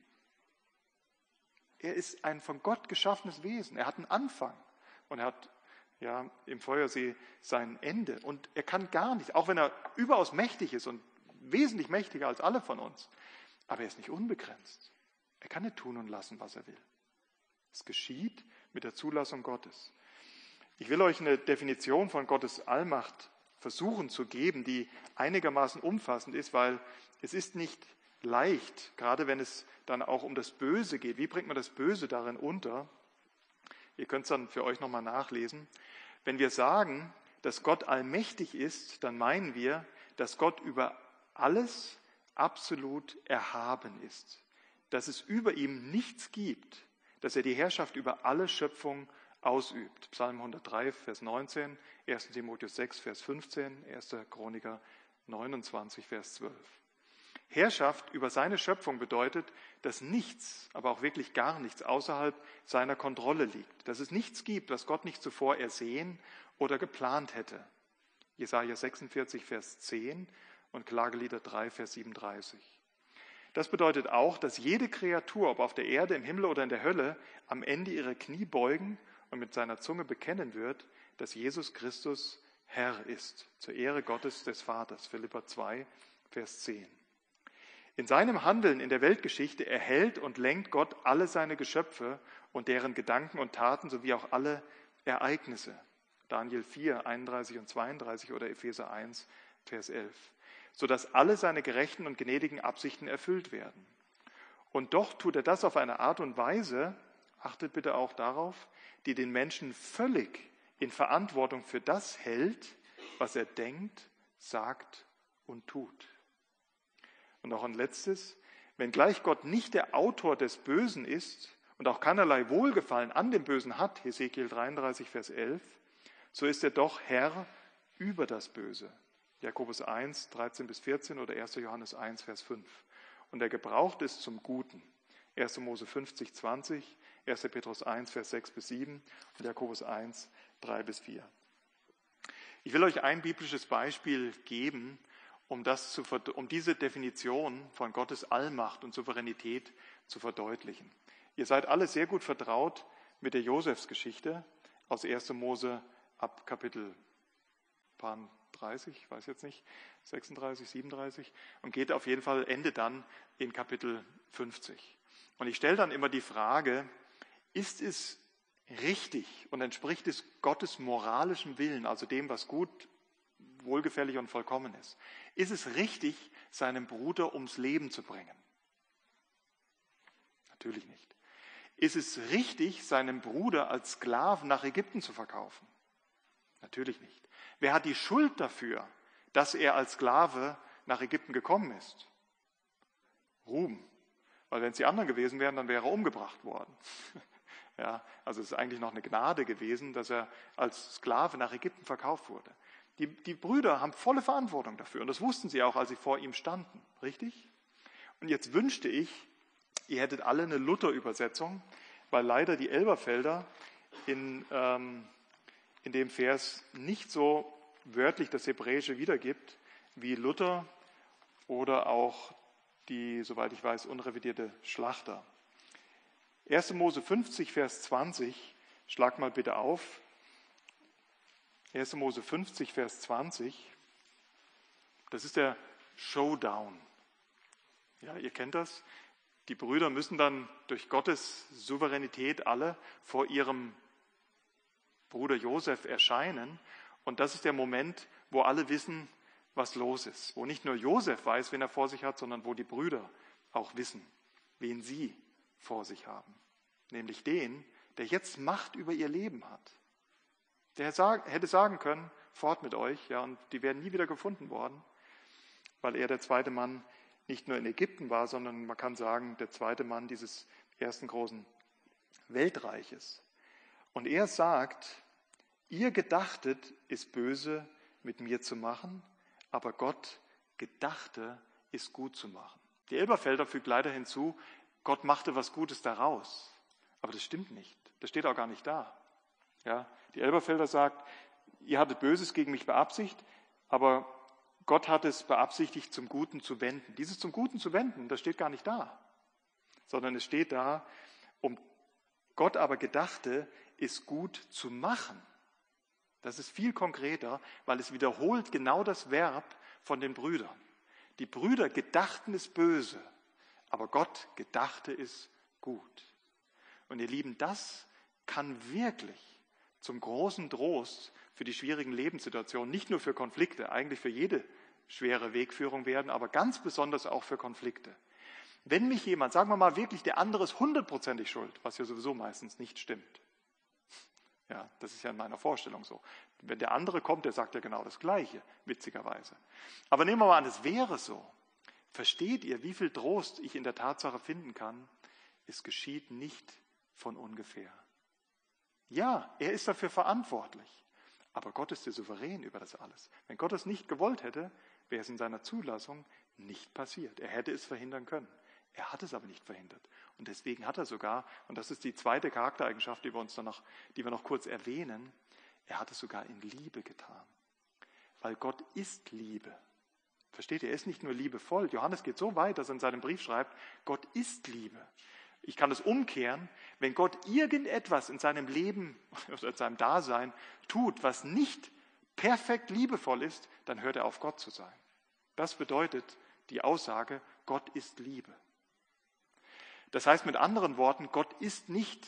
Speaker 2: Er ist ein von Gott geschaffenes Wesen. Er hat einen Anfang und er hat ja im Feuersee sein Ende. Und er kann gar nicht, auch wenn er überaus mächtig ist und wesentlich mächtiger als alle von uns, aber er ist nicht unbegrenzt. Er kann nicht tun und lassen, was er will. Es geschieht mit der Zulassung Gottes. Ich will euch eine Definition von Gottes Allmacht versuchen zu geben, die einigermaßen umfassend ist, weil es ist nicht leicht, gerade wenn es dann auch um das Böse geht. Wie bringt man das Böse darin unter? Ihr könnt es dann für euch nochmal nachlesen. Wenn wir sagen, dass Gott allmächtig ist, dann meinen wir, dass Gott über alles absolut erhaben ist, dass es über ihm nichts gibt, dass er die Herrschaft über alle Schöpfung ausübt. Psalm hundertdrei, Vers neunzehn, erster Timotheus sechs, Vers fünfzehn, erster Chroniker neunundzwanzig, Vers zwölf. Herrschaft über seine Schöpfung bedeutet, dass nichts, aber auch wirklich gar nichts außerhalb seiner Kontrolle liegt, dass es nichts gibt, was Gott nicht zuvor ersehen oder geplant hätte. Jesaja sechsundvierzig, Vers zehn und Klagelieder drei, Vers siebenunddreißig. Das bedeutet auch, dass jede Kreatur, ob auf der Erde, im Himmel oder in der Hölle, am Ende ihre Knie beugen und mit seiner Zunge bekennen wird, dass Jesus Christus Herr ist, zur Ehre Gottes des Vaters. Philipper zwei, Vers zehn. In seinem Handeln in der Weltgeschichte erhält und lenkt Gott alle seine Geschöpfe und deren Gedanken und Taten sowie auch alle Ereignisse. Daniel vier, einunddreißig und zweiunddreißig oder Epheser eins, Vers elf. Sodass alle seine gerechten und gnädigen Absichten erfüllt werden. Und doch tut er das auf eine Art und Weise, achtet bitte auch darauf, die den Menschen völlig in Verantwortung für das hält, was er denkt, sagt und tut. Und auch ein letztes, wenngleich Gott nicht der Autor des Bösen ist und auch keinerlei Wohlgefallen an dem Bösen hat, Hesekiel dreiunddreißig, Vers elf, so ist er doch Herr über das Böse. Jakobus eins, dreizehn bis vierzehn oder erster Johannes eins, Vers fünf. Und er gebraucht es zum Guten. erster Mose fünfzig, zwanzig, erster Petrus eins, Vers sechs bis sieben und Jakobus eins, drei bis vier. Ich will euch ein biblisches Beispiel geben, um, das zu, um diese Definition von Gottes Allmacht und Souveränität zu verdeutlichen. Ihr seid alle sehr gut vertraut mit der Josefsgeschichte aus erster Mose ab Kapitel dreißig, ich weiß jetzt nicht, sechsunddreißig, siebenunddreißig und geht auf jeden Fall, endet dann in Kapitel fünfzig. Und ich stelle dann immer die Frage, ist es richtig und entspricht es Gottes moralischem Willen, also dem, was gut, wohlgefällig und vollkommen ist? Ist es richtig, seinem Bruder ums Leben zu bringen? Natürlich nicht. Ist es richtig, seinem Bruder als Sklaven nach Ägypten zu verkaufen? Natürlich nicht. Wer hat die Schuld dafür, dass er als Sklave nach Ägypten gekommen ist? Ruben. Weil wenn es die anderen gewesen wären, dann wäre er umgebracht worden. Ja, also es ist eigentlich noch eine Gnade gewesen, dass er als Sklave nach Ägypten verkauft wurde. Die, die Brüder haben volle Verantwortung dafür und das wussten sie auch, als sie vor ihm standen. Richtig? Und jetzt wünschte ich, ihr hättet alle eine Luther-Übersetzung, weil leider die Elberfelder in, ähm, in dem Vers nicht so wörtlich das Hebräische wiedergibt, wie Luther oder auch die, soweit ich weiß, unrevidierte Schlachter. erster Mose fünfzig, Vers zwanzig, schlag mal bitte auf. erster Mose fünfzig, Vers zwanzig, das ist der Showdown. Ja, ihr kennt das. Die Brüder müssen dann durch Gottes Souveränität alle vor ihrem Bruder Josef erscheinen. Und das ist der Moment, wo alle wissen, was los ist. Wo nicht nur Josef weiß, wen er vor sich hat, sondern wo die Brüder auch wissen, wen sie vor sich haben. Nämlich den, der jetzt Macht über ihr Leben hat. Der hätte sagen können, fort mit euch, ja, und die wären nie wieder gefunden worden, weil er der zweite Mann nicht nur in Ägypten war, sondern man kann sagen, der zweite Mann dieses ersten großen Weltreiches. Und er sagt, ihr gedachtet, ist böse mit mir zu machen, aber Gott gedachte, ist gut zu machen. Die Elberfelder fügt leider hinzu, Gott machte was Gutes daraus. Aber das stimmt nicht. Das steht auch gar nicht da. Ja, die Elberfelder sagt, ihr hattet Böses gegen mich beabsichtigt, aber Gott hat es beabsichtigt, zum Guten zu wenden. Dieses zum Guten zu wenden, das steht gar nicht da. Sondern es steht da, um Gott aber gedachte, ist gut zu machen. Das ist viel konkreter, weil es wiederholt genau das Verb von den Brüdern. Die Brüder gedachten es böse, aber Gott gedachte es gut. Und ihr Lieben, das kann wirklich zum großen Trost für die schwierigen Lebenssituationen, nicht nur für Konflikte, eigentlich für jede schwere Wegführung werden, aber ganz besonders auch für Konflikte. Wenn mich jemand, sagen wir mal wirklich, der andere ist hundertprozentig schuld, was ja sowieso meistens nicht stimmt. Ja, das ist ja in meiner Vorstellung so. Wenn der andere kommt, der sagt ja genau das Gleiche, witzigerweise. Aber nehmen wir mal an, es wäre so. Versteht ihr, wie viel Trost ich in der Tatsache finden kann? Es geschieht nicht von ungefähr. Ja, er ist dafür verantwortlich. Aber Gott ist der Souverän über das alles. Wenn Gott es nicht gewollt hätte, wäre es in seiner Zulassung nicht passiert. Er hätte es verhindern können. Er hat es aber nicht verhindert. Und deswegen hat er sogar, und das ist die zweite Charaktereigenschaft, die wir uns dann noch, die wir noch kurz erwähnen, er hat es sogar in Liebe getan. Weil Gott ist Liebe. Versteht ihr? Er ist nicht nur liebevoll. Johannes geht so weit, dass er in seinem Brief schreibt, Gott ist Liebe. Ich kann es umkehren, wenn Gott irgendetwas in seinem Leben oder in seinem Dasein tut, was nicht perfekt liebevoll ist, dann hört er auf, Gott zu sein. Das bedeutet die Aussage, Gott ist Liebe. Das heißt mit anderen Worten, Gott ist nicht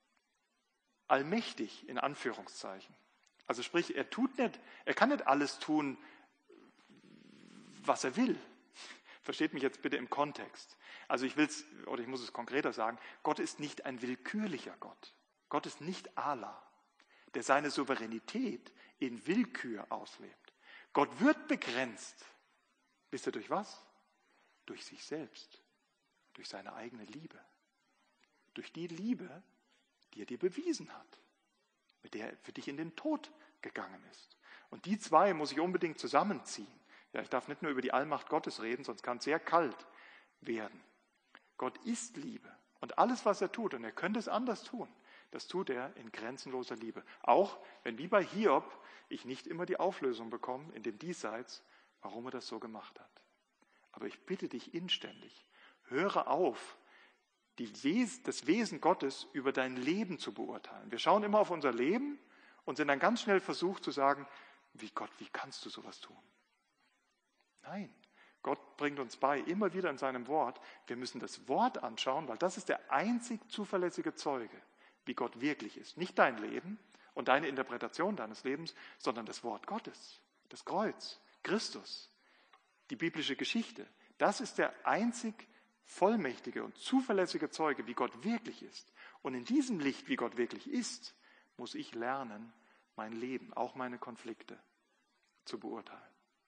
Speaker 2: allmächtig, in Anführungszeichen. Also sprich, er tut nicht, er kann nicht alles tun, was er will. Versteht mich jetzt bitte im Kontext. Also ich will es, oder ich muss es konkreter sagen, Gott ist nicht ein willkürlicher Gott. Gott ist nicht Allah, der seine Souveränität in Willkür auslebt. Gott wird begrenzt. Wisst ihr durch was? Durch sich selbst, durch seine eigene Liebe. Durch die Liebe, die er dir bewiesen hat, mit der er für dich in den Tod gegangen ist. Und die zwei muss ich unbedingt zusammenziehen. Ja, ich darf nicht nur über die Allmacht Gottes reden, sonst kann es sehr kalt werden. Gott ist Liebe und alles, was er tut, und er könnte es anders tun, das tut er in grenzenloser Liebe. Auch wenn, wie bei Hiob, ich nicht immer die Auflösung bekomme in dem Diesseits, warum er das so gemacht hat. Aber ich bitte dich inständig, höre auf, die Wes- das Wesen Gottes über dein Leben zu beurteilen. Wir schauen immer auf unser Leben und sind dann ganz schnell versucht zu sagen, wie Gott, wie kannst du sowas tun? Nein, Gott bringt uns bei, immer wieder in seinem Wort, wir müssen das Wort anschauen, weil das ist der einzig zuverlässige Zeuge, wie Gott wirklich ist. Nicht dein Leben und deine Interpretation deines Lebens, sondern das Wort Gottes, das Kreuz, Christus, die biblische Geschichte. Das ist der einzig vollmächtige und zuverlässige Zeuge, wie Gott wirklich ist. Und in diesem Licht, wie Gott wirklich ist, muss ich lernen, mein Leben, auch meine Konflikte zu beurteilen.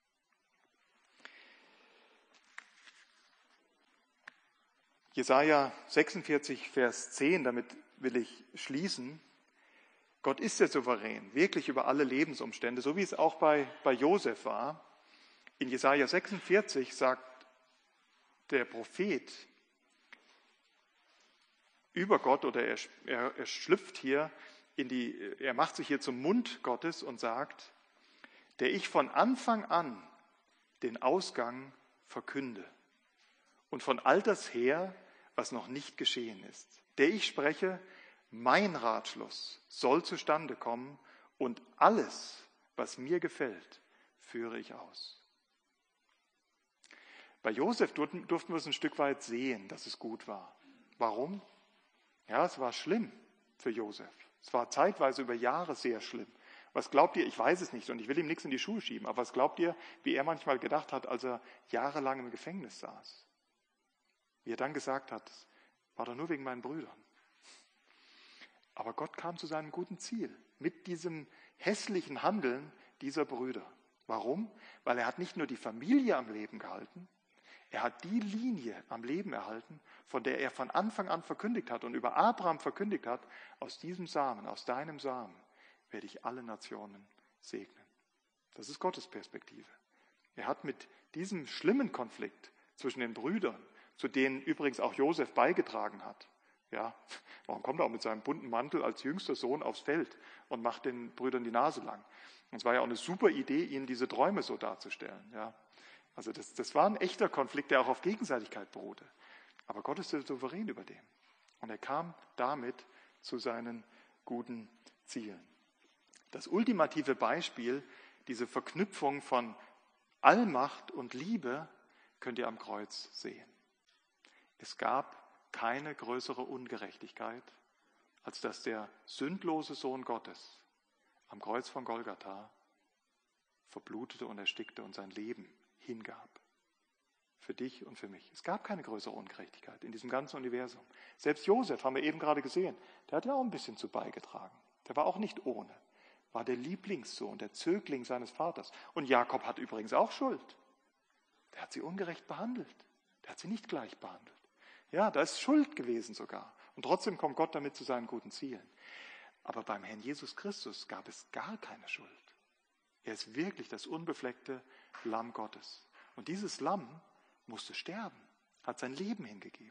Speaker 2: Jesaja sechsundvierzig, Vers zehn, damit will ich schließen. Gott ist der Souverän, wirklich über alle Lebensumstände, so wie es auch bei, bei Josef war. In Jesaja sechsundvierzig sagt der Prophet über Gott, oder er, er, er schlüpft hier in die, er macht sich hier zum Mund Gottes und sagt, der ich von Anfang an den Ausgang verkünde und von alters her, was noch nicht geschehen ist. Der ich spreche, mein Ratschluss soll zustande kommen und alles, was mir gefällt, führe ich aus. Bei Josef durften wir es ein Stück weit sehen, dass es gut war. Warum? Ja, es war schlimm für Josef. Es war zeitweise über Jahre sehr schlimm. Was glaubt ihr, ich weiß es nicht und ich will ihm nichts in die Schuhe schieben, aber was glaubt ihr, wie er manchmal gedacht hat, als er jahrelang im Gefängnis saß? Wie er dann gesagt hat, das war doch nur wegen meinen Brüdern. Aber Gott kam zu seinem guten Ziel mit diesem hässlichen Handeln dieser Brüder. Warum? Weil er hat nicht nur die Familie am Leben gehalten, er hat die Linie am Leben erhalten, von der er von Anfang an verkündigt hat und über Abraham verkündigt hat, aus diesem Samen, aus deinem Samen werde ich alle Nationen segnen. Das ist Gottes Perspektive. Er hat mit diesem schlimmen Konflikt zwischen den Brüdern, zu denen übrigens auch Josef beigetragen hat, ja, warum kommt er auch mit seinem bunten Mantel als jüngster Sohn aufs Feld und macht den Brüdern die Nase lang? Und es war ja auch eine super Idee, ihnen diese Träume so darzustellen. Ja. Also das, das war ein echter Konflikt, der auch auf Gegenseitigkeit beruhte. Aber Gott ist der Souverän über dem. Und er kam damit zu seinen guten Zielen. Das ultimative Beispiel, diese Verknüpfung von Allmacht und Liebe, könnt ihr am Kreuz sehen. Es gab keine größere Ungerechtigkeit, als dass der sündlose Sohn Gottes am Kreuz von Golgatha verblutete und erstickte und sein Leben hingab. Für dich und für mich. Es gab keine größere Ungerechtigkeit in diesem ganzen Universum. Selbst Josef, haben wir eben gerade gesehen, der hat ja auch ein bisschen zu beigetragen. Der war auch nicht ohne. War der Lieblingssohn, der Zögling seines Vaters. Und Jakob hat übrigens auch Schuld. Der hat sie ungerecht behandelt. Der hat sie nicht gleich behandelt. Ja, da ist Schuld gewesen sogar. Und trotzdem kommt Gott damit zu seinen guten Zielen. Aber beim Herrn Jesus Christus gab es gar keine Schuld. Er ist wirklich das unbefleckte Lamm Gottes. Und dieses Lamm musste sterben, hat sein Leben hingegeben.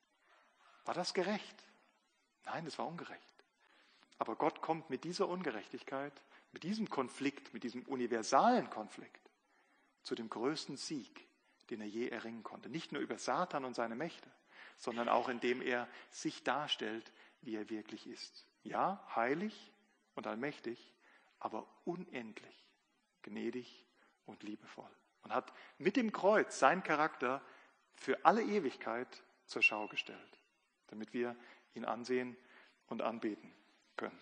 Speaker 2: War das gerecht? Nein, das war ungerecht. Aber Gott kommt mit dieser Ungerechtigkeit, mit diesem Konflikt, mit diesem universalen Konflikt zu dem größten Sieg, den er je erringen konnte. Nicht nur über Satan und seine Mächte, sondern auch indem er sich darstellt, wie er wirklich ist. Ja, heilig und allmächtig, aber unendlich gnädig und liebevoll. Und hat mit dem Kreuz seinen Charakter für alle Ewigkeit zur Schau gestellt, damit wir ihn ansehen und anbeten können.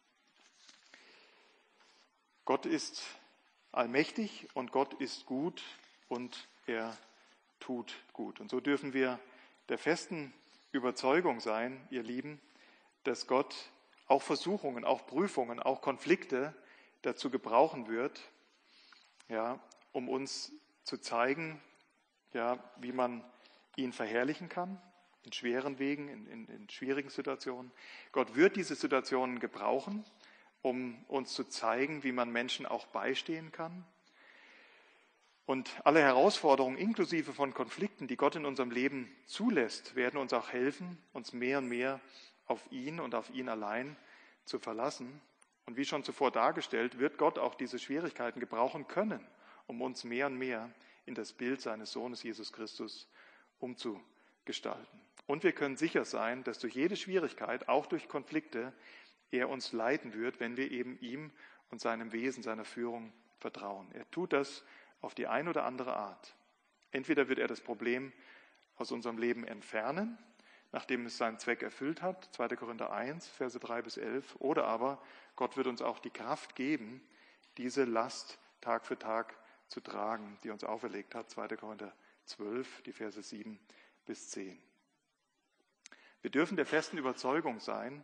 Speaker 2: Gott ist allmächtig und Gott ist gut und er tut gut. Und so dürfen wir der festen Überzeugung sein, ihr Lieben, dass Gott auch Versuchungen, auch Prüfungen, auch Konflikte dazu gebrauchen wird, ja, um uns zu zeigen, ja, wie man ihn verherrlichen kann, in schweren Wegen, in, in, in schwierigen Situationen. Gott wird diese Situationen gebrauchen, um uns zu zeigen, wie man Menschen auch beistehen kann. Und alle Herausforderungen, inklusive von Konflikten, die Gott in unserem Leben zulässt, werden uns auch helfen, uns mehr und mehr auf ihn und auf ihn allein zu verlassen. Und wie schon zuvor dargestellt, wird Gott auch diese Schwierigkeiten gebrauchen können, um uns mehr und mehr in das Bild seines Sohnes Jesus Christus umzugestalten. Und wir können sicher sein, dass durch jede Schwierigkeit, auch durch Konflikte, er uns leiten wird, wenn wir eben ihm und seinem Wesen, seiner Führung vertrauen. Er tut das auf die eine oder andere Art. Entweder wird er das Problem aus unserem Leben entfernen, nachdem es seinen Zweck erfüllt hat, zweiter Korinther eins, Verse drei bis elf, oder aber Gott wird uns auch die Kraft geben, diese Last Tag für Tag zu tragen, die uns auferlegt hat, zweiter Korinther zwölf, die Verse sieben bis zehn. Wir dürfen der festen Überzeugung sein,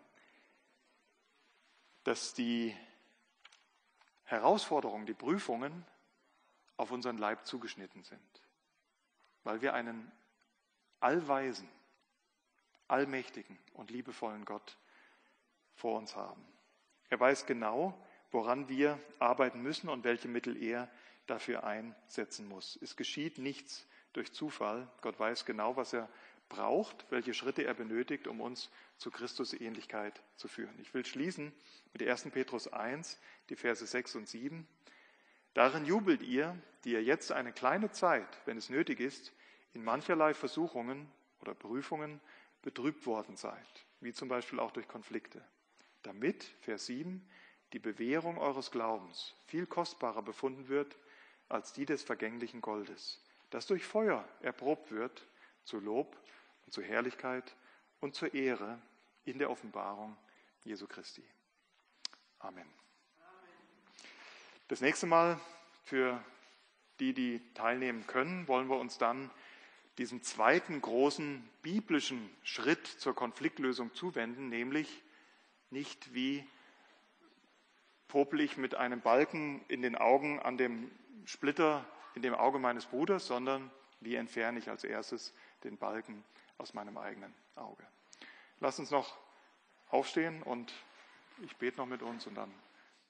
Speaker 2: dass die Herausforderungen, die Prüfungen auf unseren Leib zugeschnitten sind, weil wir einen allweisen, allmächtigen und liebevollen Gott vor uns haben. Er weiß genau, woran wir arbeiten müssen und welche Mittel er dafür einsetzen muss. Es geschieht nichts durch Zufall. Gott weiß genau, was er braucht, welche Schritte er benötigt, um uns zu Christus-Ähnlichkeit zu führen. Ich will schließen mit ersten Petrus eins, die Verse sechs und sieben. Darin jubelt ihr, die ihr jetzt eine kleine Zeit, wenn es nötig ist, in mancherlei Versuchungen oder Prüfungen betrübt worden seid, wie zum Beispiel auch durch Konflikte, damit, Vers sieben, die Bewährung eures Glaubens viel kostbarer befunden wird als die des vergänglichen Goldes, das durch Feuer erprobt wird, zu Lob und zu Herrlichkeit und zur Ehre in der Offenbarung Jesu Christi. Amen. Das nächste Mal, für die, die teilnehmen können, wollen wir uns dann diesem zweiten großen biblischen Schritt zur Konfliktlösung zuwenden, nämlich nicht wie popel ich mit einem Balken in den Augen an dem Splitter in dem Auge meines Bruders, sondern wie entferne ich als erstes den Balken aus meinem eigenen Auge. Lass uns noch aufstehen und ich bete noch mit uns und dann